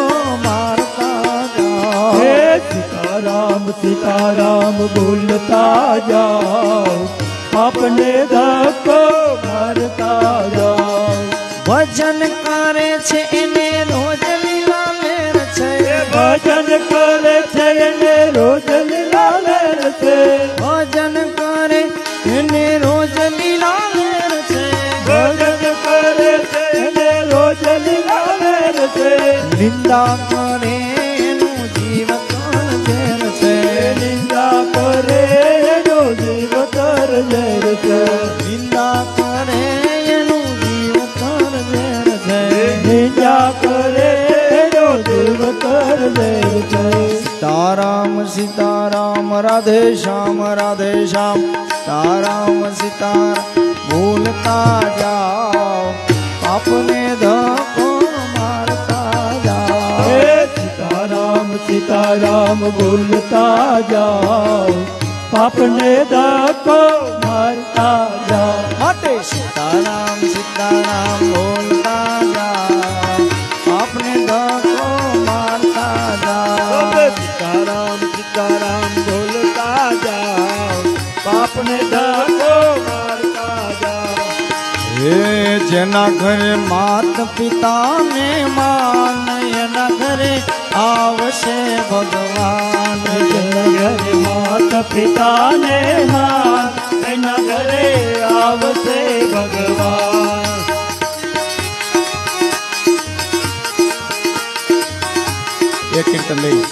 મારતા જાઓ, હે સીતારામ સીતારામ બોલતા જાઓ, આપને ધક્કો મારતા જાઓ. ભજન કરે છે એને રોજ લીલા લેર છે, ભજન કરે છે એને રોજ લીલા લેર છે, ભજન કરે એને રોજ લીલા લેર છે, ભજન કરે છે એને રોજ લીલા લેર છે, નિંદા કરે એનું જીવતર ઝેર છે, નિંદા કરે એનો જીવતર ઝેર છે, નિંદા કરે એનું જીવતર ઝેર છે, નિંદા કરે એનો જીવતર ઝેર છે. સીતારામ સીતારામ રાધે શ્યામ રાધે શ્યામ સીતારામ સીતારામ બોલતા જાઓ, પાપને ધક્કો મારતા જાઓ, હે સીતારામ સીતારામ બોલતા જાઓ, પાપને ધક્કો મારતા જાઓ. માટે સીતારામ સીતારામ બોલતા જાઓ, પાપને ધક્કો મારતા જાઓ, સીતારામ સીતારામ બોલતા જાઓ, પાપને ધક્કો મારતા જાઓ. હે જેના ઘરે માત પિતા ને માન એના ઘરે આવશે ભગવાન, ઘરે માત પિતા ને માન એના ઘરે આવશે ભગવાન. એક કીર્તન લઈ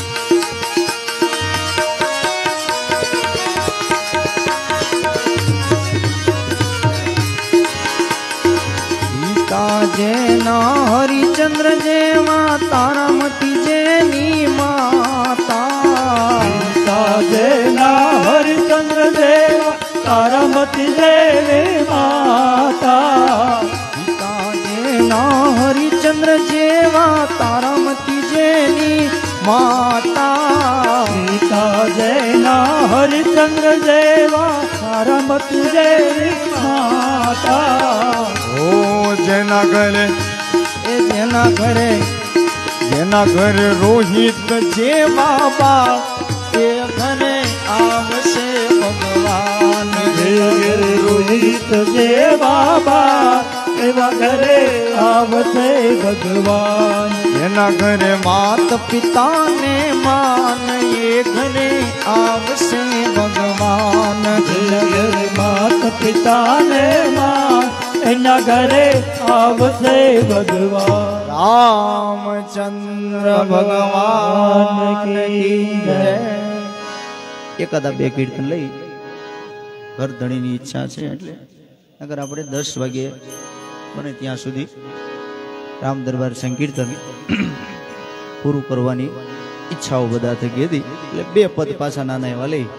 સીતા જેના હરિચંદ્ર જેવા તારામતી જેની માતા, સાજેના હરિચંદ્ર દેવા તારામતી દેવી માતા, સીતા જેના હરિચંદ્ર જેવા તારામતી જેની માતા, સીતા જયના હરિચંદ્ર દેવા તારામતી દેવી માતા. ઓ જેના ઘરે એ જેના ઘરે જેના ઘરે રોહિત જેવા બા તે ઘરે આવશે ભગવાન, ઘરે રોહિત દેવા બા એવા ઘરે આવશે ભગવાન. જેના ઘરે માત પિતા ને માન એ ઘરે આવશે ભગવાન, ઘરે માત પિતા ને માન એના ઘરે આવશે ભગવાન. રામચંદ્ર ભગવાન કી જય. એકાદા બે કીર્તન લઈ ઘર ધણીની ઈચ્છા છે એટલે અગર આપણે દસ વાગે બને ત્યાં સુધી રામ દરબાર સંકીર્તન પૂરું કરવાની ઈચ્છાઓ બધા થઈ ગઈ હતી એટલે બે પદ પાછા નાના એવા લઈ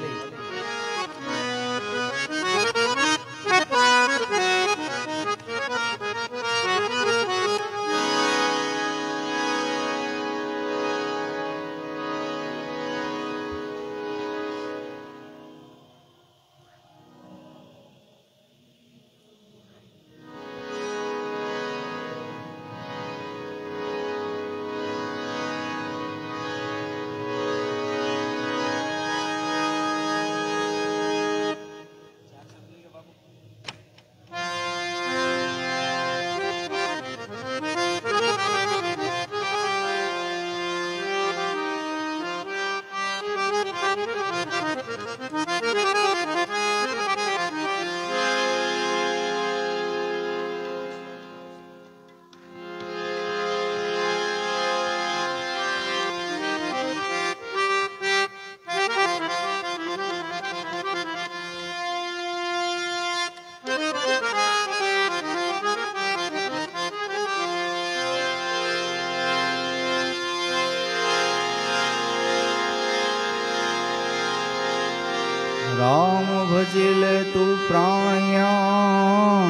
ભજી લે તું પ્રાણિયા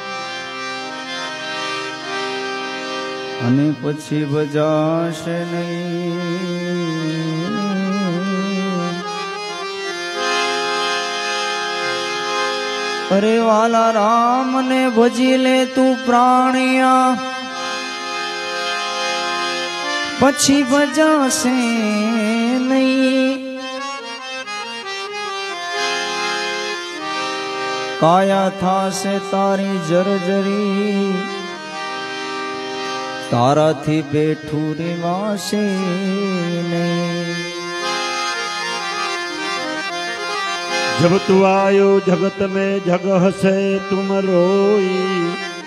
અને પછી ભજાશે નહીં. અરે વાલા રામ ને ભજી લે તું પ્રાણિયા પછી ભજાશે નહીં. કાયા થાશે તારી જર્જરી તારાથી બેઠું રેવાશે નહીં. जब तू आयो जगत में जग हसे तुम रोई,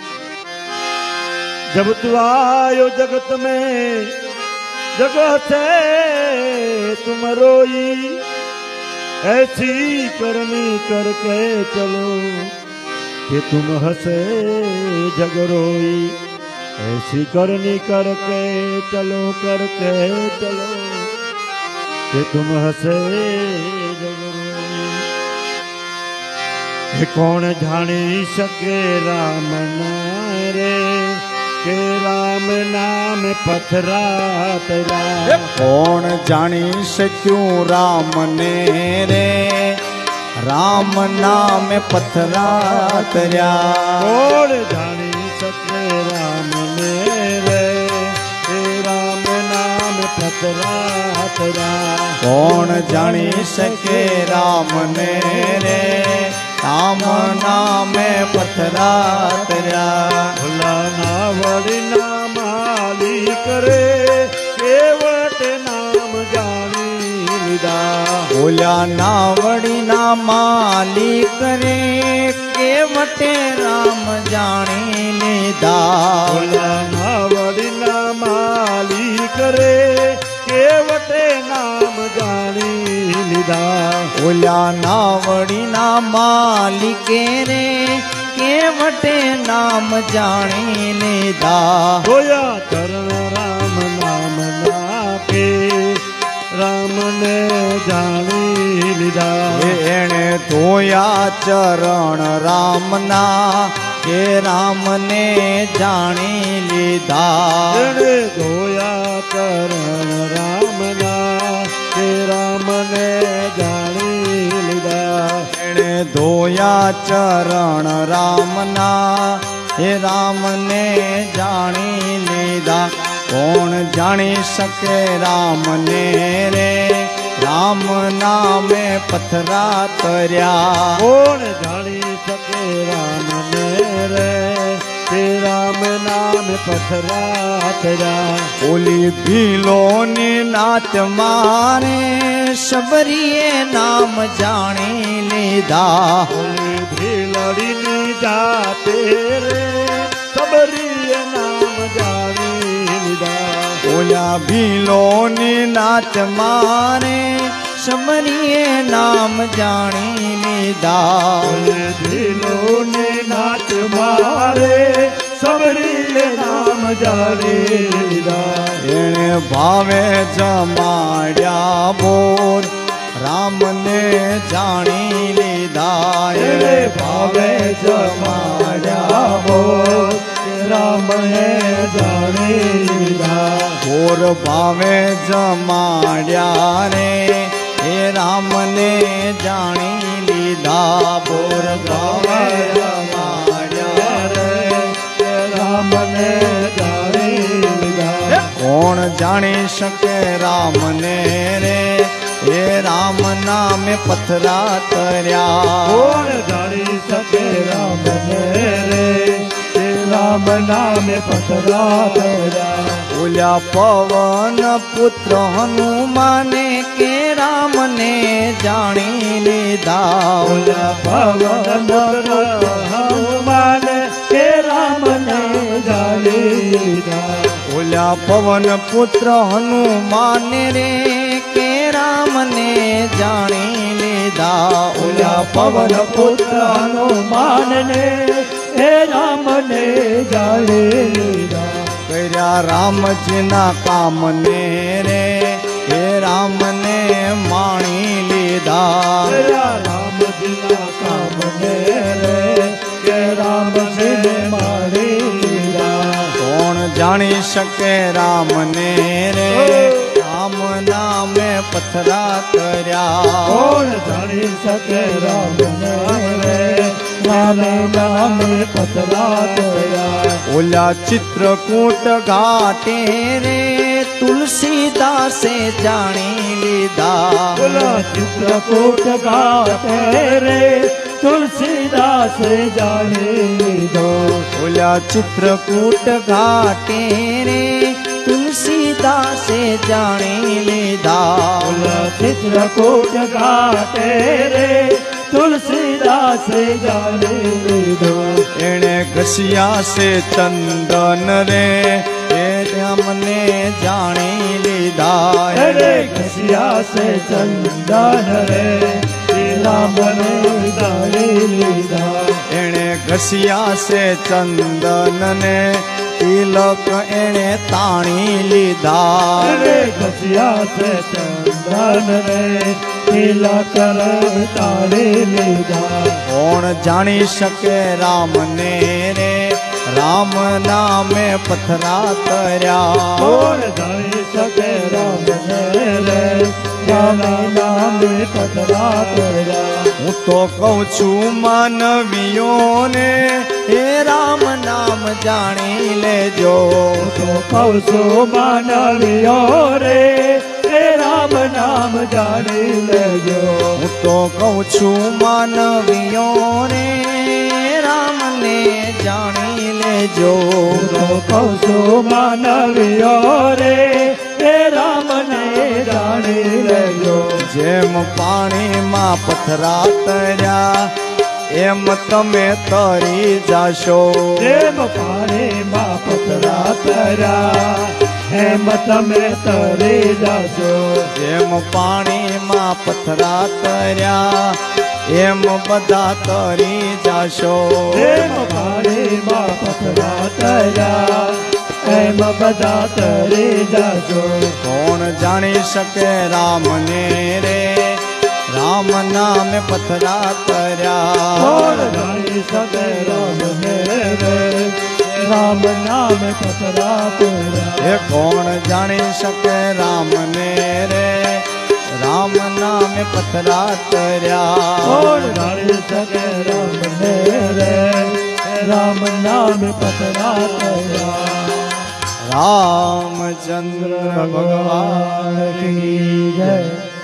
जब तू आयो जगत में जग हसे तुम रोई, ऐसी करनी करके चलो कि तुम हसे जग रोई, ऐसी करनी करके चलो करके चलो कि तुम हसे जग रोई. कौन जानी सके राम ना रे के राम नाम पथरा तेरा. कौन जानी सक्यूं राम ने रे राम नाम पथरा तर्या. कौन जानी सके राम ने रे के राम नाम पथरा तेरा. कौन जानी सके राम ने रे राम नाम पथरा तर्या. भला ना वड़ी ना माली करे केवट नाम जानी लिदा. बोल्या ना वड़ी ना माली करे केवटे राम जानी लीधा. भला ना वड़ी ना माली करे केवटे नाम जानी लिदा. बोल्या ना वड़ी ना मालिके रे केवटे नाम जानी लीधा. होया चरण राम नाम नाके राम ने जानी लिदा. एणे धोया चरण राम ना के राम ने जानी लीधा. एणे धोया चरण राम ना के राम ने जानी लिदा. एणे धोया चरण राम ना हे राम ने जानी लीधा. कौन जानी सके राम ने रे राम नामे पथरा तर्या. कौन जानी सके राम ने रे ते राम नाम पथरा तर्या. बोली भीलोनी नाच मारे शबरीए नाम जानी लीधा. बोली भीलड़ी नी जाते रे सबरी नाम जानी लिदा. बोल्या भीलोनी नाच मारे शबरीए नाम जानी लीधा. बोले भीलो ने नाच मारे सबरी नाम जानी लिदा. एणे भावे जमाड्या बोल राम ने जानी लीधा. एणे भावे जमाड्या बोल राम ने जानी लिदा. बोर भावे जमाड्या रे हे राम ने जानी लीधा. बोर भावे जमाड्या रे राम ने जानी लिदा. कौन जानी सके राम ने रे हे राम नाम पथरा तर्या. कौन जानी सके राम ने रे ते राम नाम पथरा तर्या. बोल्या पवन पुत्र हनुमाने के राम ने जानी लीधा. बोल्या पवन पुत्र हनुमान के राम ने जानी लिदा. बोल्या पवन पुत्र हनुमान रे के राम ने जानी लीधा. बोल्या पवन पुत्र हनुमान ने हे राम ने जानी लिदा. કર્યા રામજીના કામને રે હે રામને માણી લીધા. तेरा राम जिला કામને રે કે રામજીને મારી લીધા. કોણ જાણી શકે રામને રે રામ નામે પથરા કર્યા. કોણ જાણી શકે રામને રે રામ નામે પથરા કર્યા. ઓલા ચિત્રકૂટ ઘાટે રે તુલસીદાસે જાણી લીધા. ઓલા ચિત્રકૂટ ઘાટે રે તુલસીદાસે જાણી લીધો. ઓલા ચિત્રકૂટ ઘાટે રે તુલસીદાસે જાણી લીધા. ઓલા ચિત્રકૂટ ઘાટે રે તુલસીદાસે જાણી લીધો. એણે ઘસ્યા છે ચંદન રે એ મને જાણી લીધા. એણે ઘસ્યા છે ચંદન રે રામને જાણી લીધા. એણે ઘસ્યા છે ચંદન ને તિલક એણે તાણી લીધા. એણે ઘસ્યા છે ચંદન રે તિલક રે તાણી લીધા. કોણ જાણી શકે રામને રે રામ નામે પથરા કર્યા. કોણ જાણી શકે રામને રે રામ નામે પથરા કર્યા. હું તો કહું છું માનવીઓને હે રામ નામ જાણી લેજો. તો કહું છું માનવીઓ રે હે રામ નામ જાણી લેજો. હું તો કહું છું માનવીઓને રામને જાણી લેજો. તો કહું છું માનવીઓ રે હે રામને જાણી લેજો. જેમ પાણીમાં પથરા તર્યા એમ તમે તરી જાશો. જેમ પાણીમાં પથરા તર્યા એમ તમે તરી જાશો. જેમ પાણીમાં પથરા તર્યા એમ બધા તરી જાશો. જેમ પાણીમાં પથરા તર્યા એમ બધા તરી જાશો. કોણ જાણી શકે રામને રે રામ નામે પથરા કર્યા. કોણ જાણી શકે રામને રે રામ નામે પથરા કર્યા. એ કોણ જાણી શકે રામને રે રામ નામે પથરા કર્યા. કોણ જાણી શકે રામને રે રામ નામે પથરા કર્યા. રામચંદ્ર ભગવાન કી જય.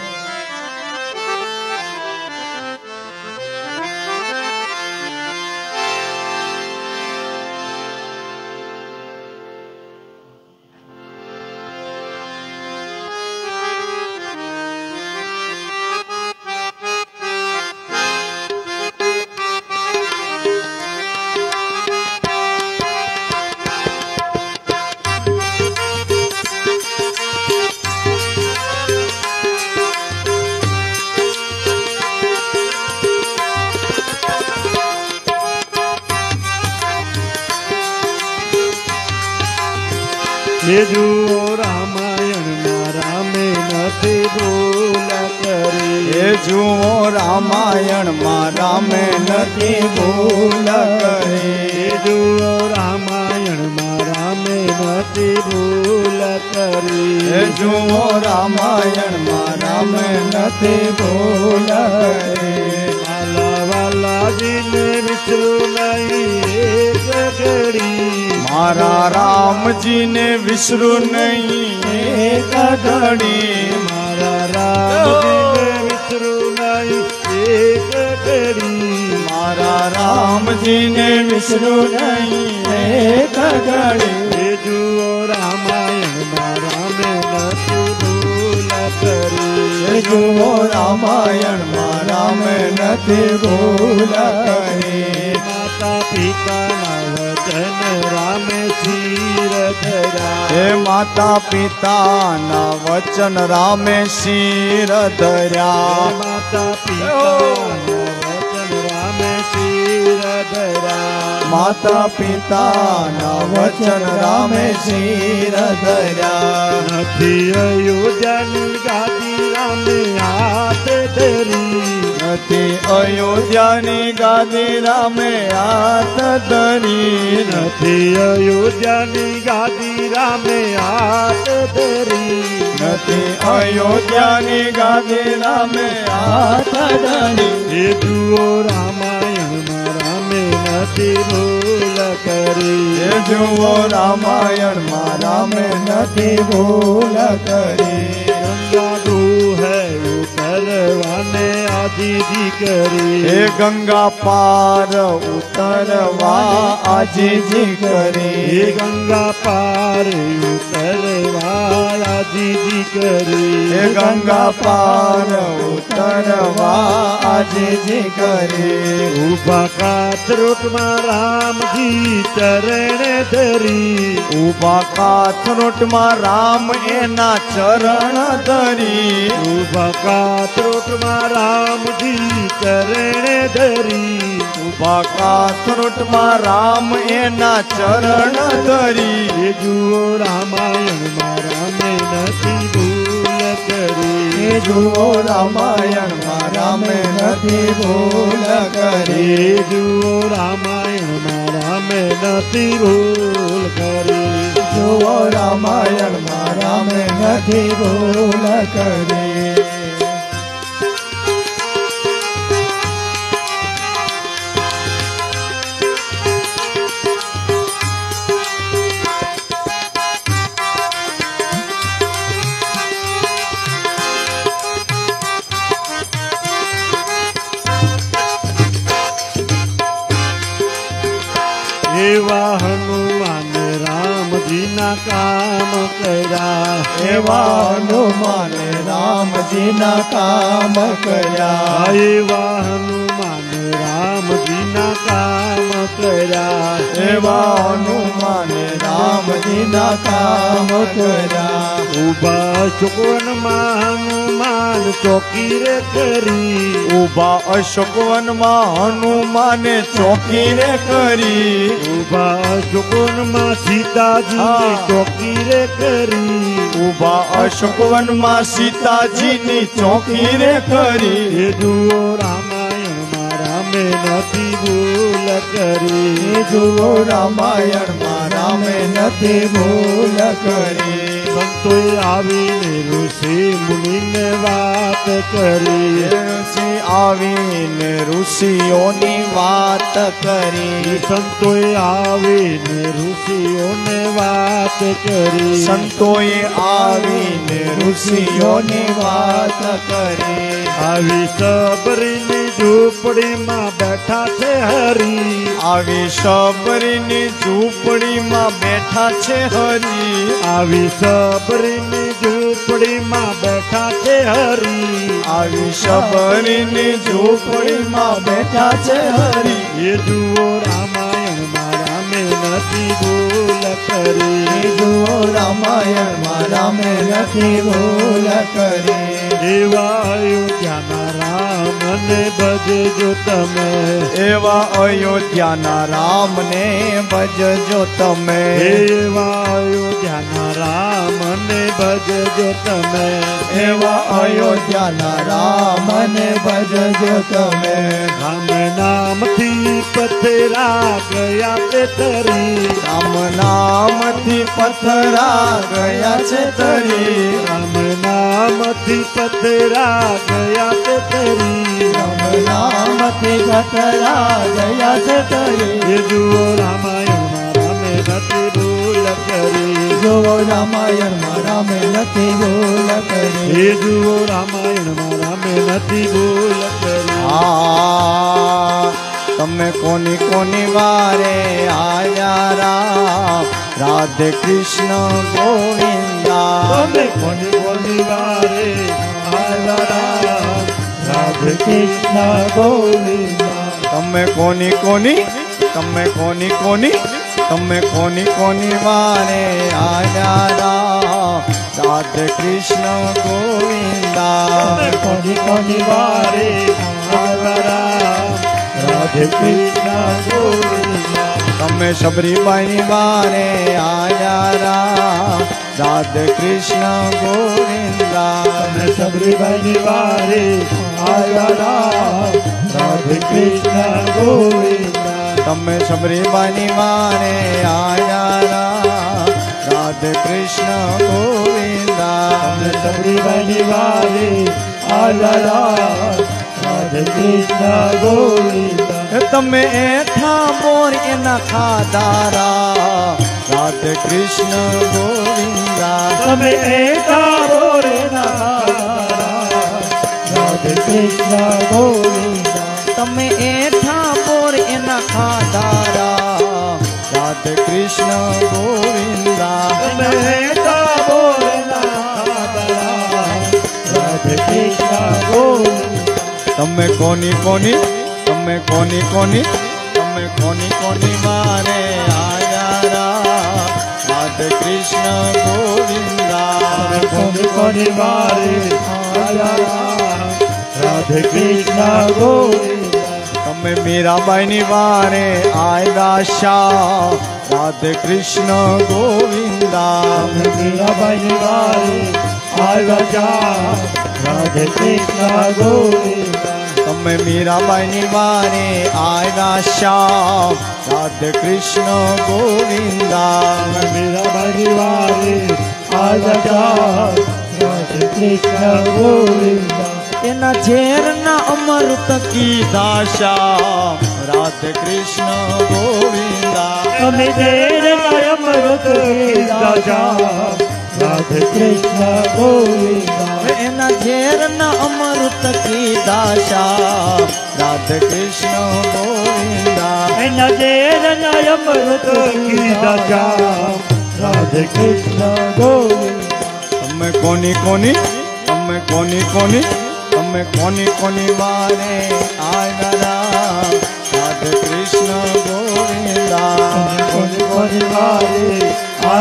એ જુઓ રામાયણમાં રામે નથી ભૂલ કરી. એ જુઓ રામાયણમાં રામે નથી ભૂલ કરી. એ જુઓ રામાયણમાં રામે નથી ભૂલ કરી. એ જુઓ રામાયણમાં રામે નથી ભૂલ કરી. વાલા વાલાજીને વિસરું નહીં એક ઘડી. મારા રામજીને વિસરું નહીં એક ઘડી. મારા રામજીને વિસરું નહીં એક ઘડી. મારા રામજીને વિસરું નહીં એક ઘડી. એ જુઓ રામાયણમાં રામે નથી ભૂલ કરી. એ જુઓ રામાયણમાં રામે નથી ભૂલ કરી. માતા પિતાના વચન રામે શિર ધર્યા. હે માતા પિતાના વચન રામે શિર ધર્યા. માતા પિતાના વચન રામે શિર ધર્યા માતા પિતાના વચન રામે શિર ધર્યા નથી અયોધ્યાની ગાદી રામે હાથ ધરી નથી અયોધ્યાની ગાદી રામે હાથ ધરી નથી અયોધ્યાની ગાદી રામે હાથ ધરી નથી અયોધ્યાની ગાદી રામે હાથ ધરી એ જુઓ રામાયણમાં રામે નથી ભૂલ કરી એ જુઓ રામાયણમાં રામે નથી ભૂલ કરી ગંગા દૂહે ઉતરવાને આજીજી કરી એ ગંગા પાર ઉતરવા આજીજી કરી એ ગંગા પાર ઉતરવા આજીજી કરી એ ગંગા પાર ઉતરવા આજીજી કરી ઉભા કાથરોટમાં રામજી ચરણે ધરી ઉભા કાથરોટમાં રામ એના ચરણ ધરી ઉભા કાથરોટમાં રામજી ચરણે ધરી ઉભા કાથરોટમાં રામ એના ચરણ ધરી એ જુઓ રામાયણમાં રામે નથી ભૂલ કરી એ જુઓ રામાયણમાં રામે નથી ભૂલ કરી એ જુઓ રામાયણમાં રામે નથી ભૂલ કરી જુઓ રામાયણમાં રામે નથી ભૂલ કરી એવા હનુમાન રામજીના કામ કર્યા એવા હનુમાન રામજીના કામ કર્યા એવા હનુમાન રામજીના કામ કર્યા એવા હનુમાન રામજીના કામ કર્યા ઉભા ચુકવનમાં હનુમાન ચોકી રે કરી ઉભા અશોકવનમાં હનુમાને ચોકી રે કરી ઉભા ચુકવનમાં સીતાજી ચોકી રે કરી ઉભા અશોકવનમાં સીતાજીની ચોકી રે કરી એ જુઓ રામાયણમાં રામે નથી ભૂલ કરી એ જુઓ રામાયણમાં રામે નથી ભૂલ કરી સંતોએ આવીને ઋષિ મુનિને વાત કરી ઋષિ આવીને ઋષિઓની વાત કરી સંતોએ આવીને ઋષિઓને વાત કરી સંતોએ આવીને ઋષિઓની વાત કરી આવી સબરીની ઝૂંપડીમાં બેઠા છે હરી આવી શબરીની ઝૂંપડીમાં બેઠા છે હરી આવી સબરીની ઝૂંપડીમાં બેઠા છે હરી આવી શબરીની ઝૂંપડીમાં બેઠા છે હરી એ જુઓ રામાયણમાં રામે નથી ભૂલ કરી એ જુઓ રામાયણમાં રામે નથી ભૂલ કરી એવા અયોધ્યાના રામને ભજજો તમે એવા અયોધ્યાના રામને ભજજો તમે એવા અયોધ્યાના રામને ભજજો તમે એવા અયોધ્યાના રામને ભજજો તમે રામ નામથી પથરા ગયા તે તરી રામ નામથી પથરા ગયા છે તરી રામ નામથી પથરા ગયા તે તરી રામ નામથી પથરા ગયા છે તરી એ જુઓ રામાયણમાં રામે નથી ભૂલ કરી જુઓ રામાયણમાં રામે નથી ભૂલ કરી એ જુઓ રામાયણમાં રામે નથી ભૂલ કરી આ તમે કોની કોની વારે આયા રામ રાધે કૃષ્ણ ગોવિંદા તમે કોની કોની વારે આયા રામ રાધે કૃષ્ણ ગોવિંદા તમે કોની કોની તમે કોની કોની તમે કોની કોની વારે આયા રામ રાધે કૃષ્ણ ગોવિંદા કોની કોની વારે આયા રામ राधे कृष्ण गोविंदा તમે શબરીબાઈની વારે આયા રામ રાધે કૃષ્ણ ગોવિંદા તમે શબરીબાઈની વારે આયા રામ રાધે કૃષ્ણ ગોવિંદા તમે શબરીબાઈની વારે આયા રામ રાધે કૃષ્ણ ગોવિંદા તમે શબરીબાઈની વારે આયા રામ રાધે કૃષ્ણ ગોવિંદા તમે એઠા બોર એના ખાધારા રાધે કૃષ્ણ ગોવિંદા તમે એઠા બોર એના ખાધારા રાધે કૃષ્ણ ગોવિંદા તમે એઠા બોર એના ખાધારા રાધે કૃષ્ણ ગોવિંદા તમે એઠા બોર એના ખાધારા રાધે કૃષ્ણ ગોવિંદા તમે કોની કોની તમે કોની કોની તમે કોની કોની મારે આયા રા રાધે કૃષ્ણ ગોવિંદા કોની કોની મારે આયા રા રાધે કૃષ્ણ ગોવિંદા તમે મીરાબાઈની વારે આવ્યા શા રાધે કૃષ્ણ ગોવિંદા મીરાબાઈની વારે આવ્યા શા રાધે કૃષ્ણ ગોવિંદા તમે મીરાબાઈની વારે આવ્યા શ્યામ રાધે કૃષ્ણ ગોવિંદા મીરાબાઈની વારે આવ્યા શ્યામ રાધે કૃષ્ણ ગોવિંદા એના ઝેરના અમૃત કીધા શ્યામ રાધે કૃષ્ણ ગોવિંદા તમે ઝેરના અમૃત કીધા શ્યામ રાધે કૃષ્ણ ગોવિંદા એના ઝેરના અમૃત કીધા શ્યામ રાધે કૃષ્ણ ગોવિંદા એના ઝેરના અમૃત કીધા શ્યામ રાધે કૃષ્ણ ગોવિંદા તમે કોની કોની તમે કોની કોની તમે કોની કોની મારે આવ્યા રાધે કૃષ્ણ ગોવિંદા કોની કોની મારે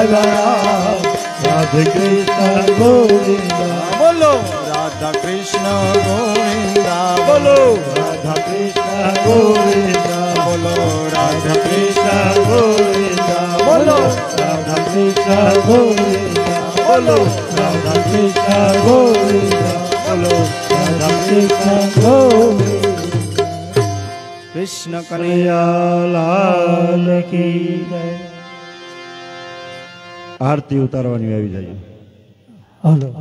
આવ્યા રાધે કૃષ્ણ ગોવિંદા બોલો રાધા કૃષ્ણ ગોવિંદા બોલો રાધા કૃષ્ણ ગોવિંદા બોલો રાધા કૃષ્ણ ગોવિંદા બોલો રાધા કૃષ્ણ ગોવિંદા બોલો રાધા કૃષ્ણ ગોવિંદા બોલો રાધા કૃષ્ણ ગોવિંદા કૃષ્ણ કનૈયા લાલ કી જય આરતી ઉતારવાની આવી જાય હાલો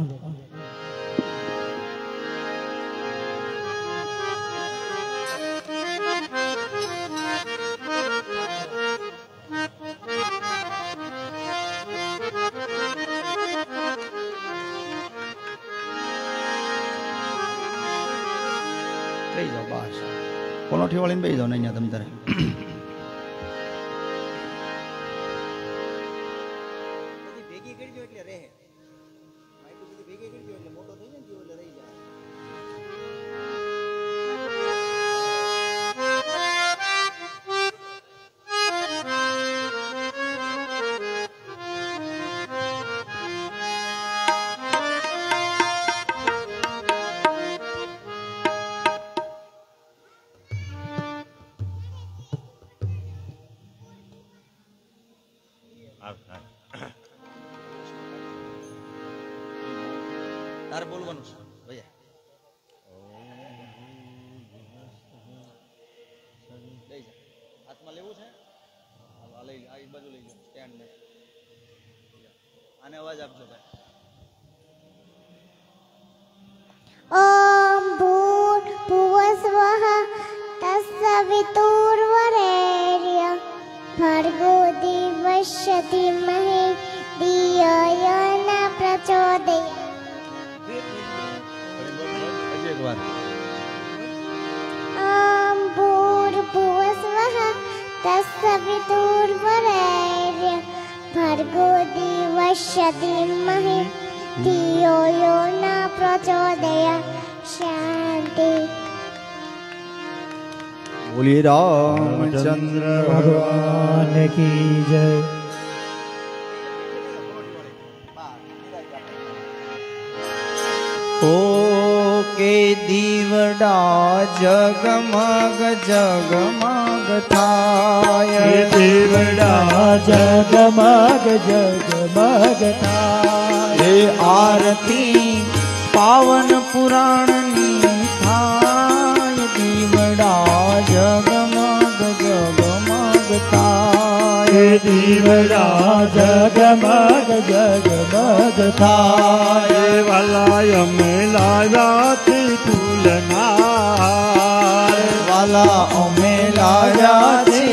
બેસી જાઓ બહાર કોલોઠી વાળીને બેસી જાઓ ને અહીંયા તમે તારે તારે બોલવાનું છે ભૈયા લઈ જા હાથમાં લેવું છે લઈ આ બાજુ લઈ જાઓ સ્ટેન્ડ ને આને અવાજ આપજો ભાઈ ઓમ ભૂર્ભુવસ્વઃ તસ્સવિતુર્વરેણ્યં ભર્ગો દેવસ્ય ધીમહિ ધિયો યો ન પ્રચોદયાत् ઓમ ભૂર્ભુવસ્વઃ તસ્સવિતુર્વરેણ્યં ભર્ગો દેવસ્ય ધીમહિ ધિયો યો ન પ્રચોદયાत् શાંતિ બોલીએ રામચંદ્ર ભગવાન કી જય ઓ કે દીવડા જગમગ જગમગ થાય દીવડા જગમગ જગમગ થાય એ આરતી પાવન પુરાણની થાય દીવડા જગમગ જગમગ થાય દીવડા જગમગ જગમગ થાય વાલાય અમે લાવ્યાથી ફૂલનાર વાલા અમે લાવ્યાથી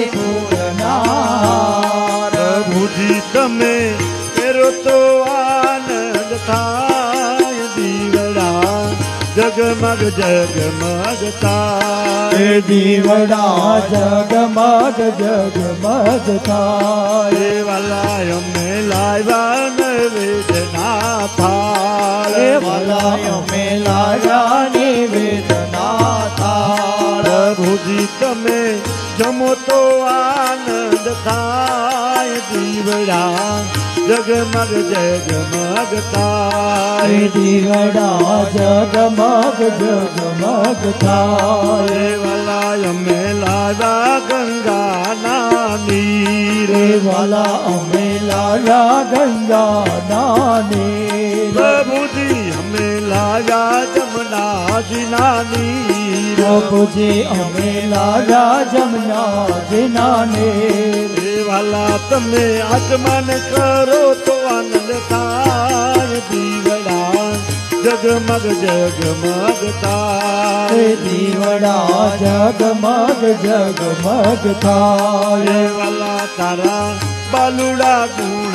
ફૂલનાર પ્રભુજી તમે ફેરો તો આનંદ થાય દીવડા જગમગ જગમગ થાય દીવડા જગમગ જગમગ થાય વાલાય અમે લાવ્યા નિવેદના થાળ વાલાય અમે લાવ્યા નિવેદના થાળ પ્રભુજી તમે જમો તો આનંદ થાય દીવડા જગમગ જગમગ થાય દીવડા જગમગ જગમગ થાય વાલા અમે લાવ્યા ગંગાના નીર વાલા અમે લાવ્યા ગંગાના નીર પ્રભુજી અમે લાવ્યા જમનાજીના નીર પ્રભુજી અમે લાવ્યા જમનાજીના નીર વાલા તમે આગમન કરો તો આનંદ થાય દીવડા જગમગ જગમગ થાય દીવડા જગમગ જગમગ થાય વાલા તારા બાલુડા ગુણ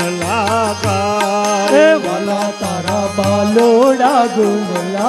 લાગાય વાલા તારા બાલોડા ગુણ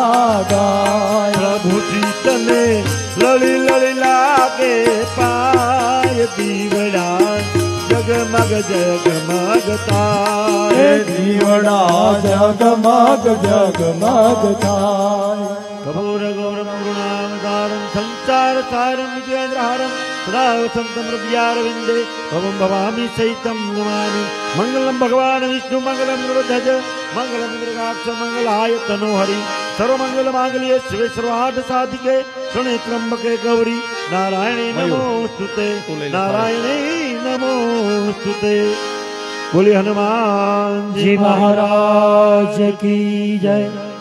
લાગાય પ્રભુજી તને લળી લળી લાગે પાય દીવડા જગમગ જગમગ થાય દીવડા જગમગ જગમગ થાય કપૂર ગૌરમ ગુણાવતારમ સંસાર સારમ વિજયેન્દ્રહારમ સદા વસંતમ હૃદયારવિંદે ભવમ ભવામી સહિતમ નમામિ મંગલમ ભગવાન વિષ્ણુ મંગલમ નૃધજ મંગલમ મૃગાક્ષ મંગલાય તનો હરિ સર્વમંગલ માંગલ્યે શિવે સર્વાર્થ સાધિકે શરણે ત્રંબકે ગૌરી નારાયણે નમોસ્તુતે નારાયણે નમોસ્તુતે બોલી હનુમાનજી મહારાજ કી જય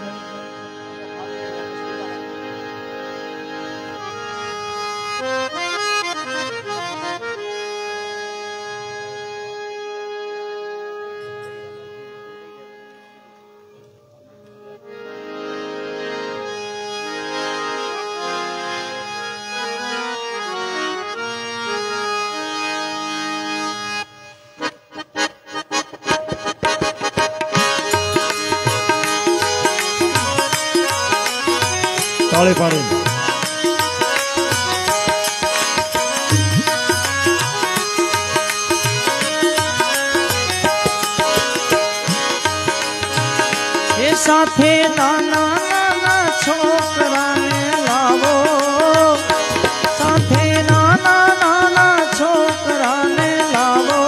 તાળી પાડી એ સાથે નાના નાના છોકરાને લાવો સાથે નાના નાના છોકરાને લાવો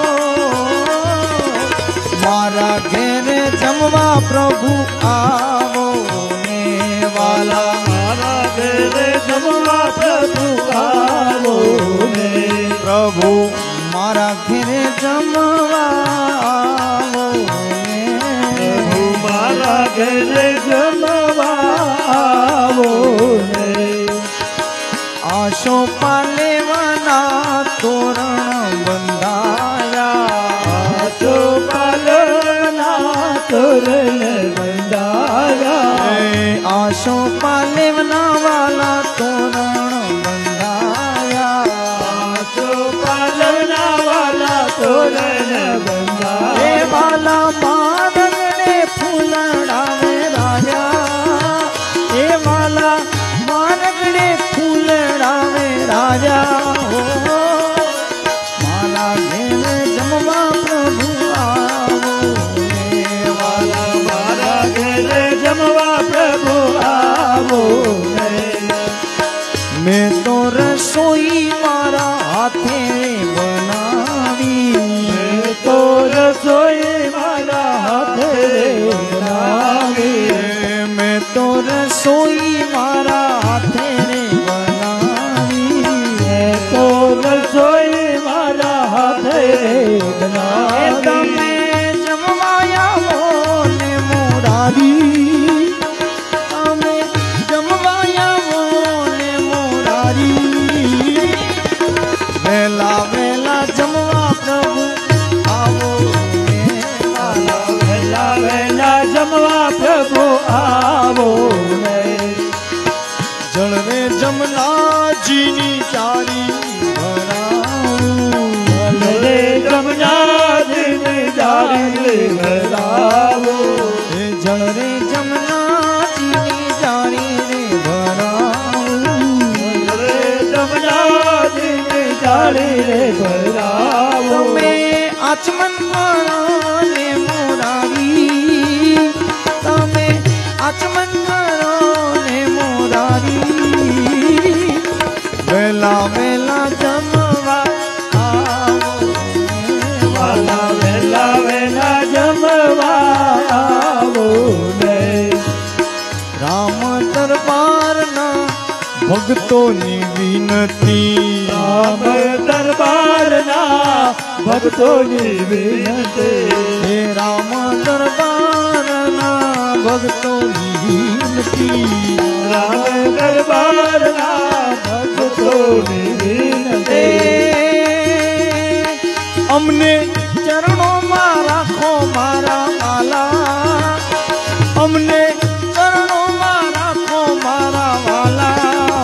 મારા ઘેરે જમવા પ્રભુ આવો ને વાલા મારા ઘેરે જમવા પ્રભુ આવો ને પ્રભુ મારા ઘેરે જમવા આવો ને પ્રભુ મારા ઘેરે જમવા આવો ને આશો પાલેવાના તોરણ બંધાયા આશો પાલના તોરણ બંધાયા આશો પાલેવના વાલા તોરણ બંધાયા આશો પાલના વાલા તોરણ બંધાયા એ વાલા મારગડે ફૂલડાવે રાજા એ વાલા મારગડે ફૂલડાવે રાજા હો મારા ઘેરે જમવા પ્રભુ આવો ને વાલા મારા ઘેરે જમવા પ્રભુ આવો તો રસોઈ મારા હાથે રે બનાવી, મેં તો રસોઈ મારા હાથે બનાવી. તમે જમવાયા ને મોરારી, તમે જમવાયા ને મોરારી. વેલા વેલા જમવા પ્રભુ આવો ને વાલા, વેલા વેલા જમવા પ્રભુ આવો ને. જળવે જમનાજીની ચારી ભરાવું, રે જમનાજીની જારી ભરાવો. એ જળવે જમનાજીની ચારી રે ભરાવું, રે જમનાજીની જારી રે ભરાવો. તમે આચમન કરો ને મોરારી, તમે આચમન કરો ને મોરારી. વેલા વેલા જમવા આવો ને વાલા, વેલા વેલા જમવા આવો ને. રામ દરબારના ભક્તોની વિનતી, રામ દરબારના ભક્તોની વિનતી. હે રામ દરબારના ભક્તોની વિનતી, રામ દરબારના ભક્તોની વિનતી. અમને ચરણોમાં રાખો મારા વાલા, અમને ચરણોમાં રાખો મારા વાલા.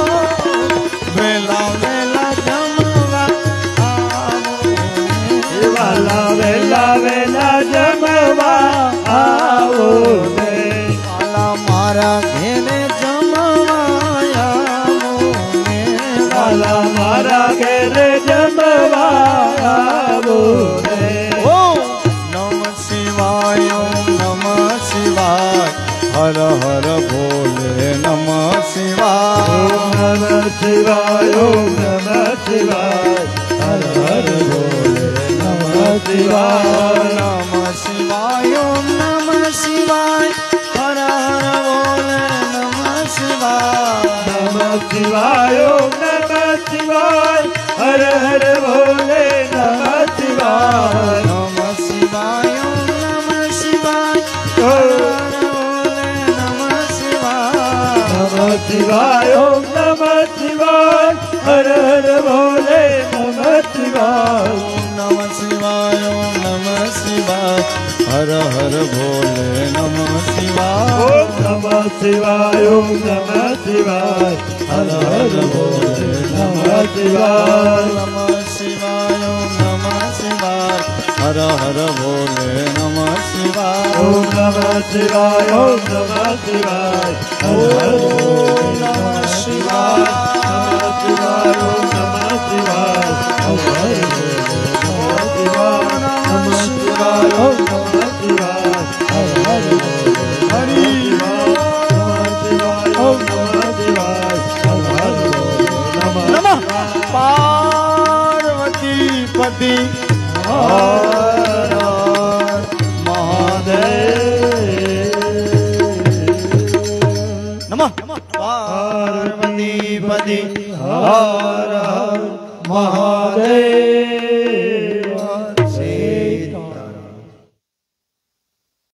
વેલા વેલા જમવા આવો ને વાલા, વેલા વેલા જમવા આવો ને. વાલા, મારા ઘેરે જમવા આવો ને વાલા, મારા ઘેરે જમવા આવો ને. ઓમ નમઃ શિવાય, ઓમ નમઃ શિવાય, હર હર ભોલે નમઃ શિવાય. ઓમ નમઃ શિવાય, ઓમ નમઃ શિવાય, હર હર ભોલે નમઃ શિવાય. નમઃ શિવાય, ઓમ નમઃ શિવાય, હર હર ભોલે નમઃ શિવાય. નમઃ શિવાય, ઓમ નમઃ શિવાય, હર હર ભોલે નમઃ શિવાય. નમઃ શિવાય, ઓમ નમઃ શિવાય, ઓમ નમઃ શિવાય. ઓમ નમઃ શિવાય, હર હર ભોલે નમઃ શિવાય. નમઃ શિવાય, ઓમ નમઃ શિવાય, હર હર ભોલે નમઃ શિવાય. ઓમ નમઃ શિવાય, ઓમ નમઃ શિવાય, હર હર ભોલે નમઃ શિવાય. નમઃ શિવાય, ઓમ નમઃ શિવાય, હર હર ભોલે નમઃ શિવાય. ઓમ નમઃ શિવાય, ઓમ નમઃ શિવાય, હર હર ભોલે નમઃ શિવાય. નમઃ શિવાય, ઓમ નમઃ શિવાય, હર હર ભોલે નમઃ શિવાય. નમઃ શિવાય, ઓમ નમઃ શિવાય, હર હર ભોલે હરિ. નમઃ શિવાય, ઓમ નમઃ શિવાય, હર હર ભોલે નમઃ. નમઃ પાર્વતી પતિ હર હર મહાદેવ. નમઃ પાર્વતી પતિ હર હર મહાદેવ.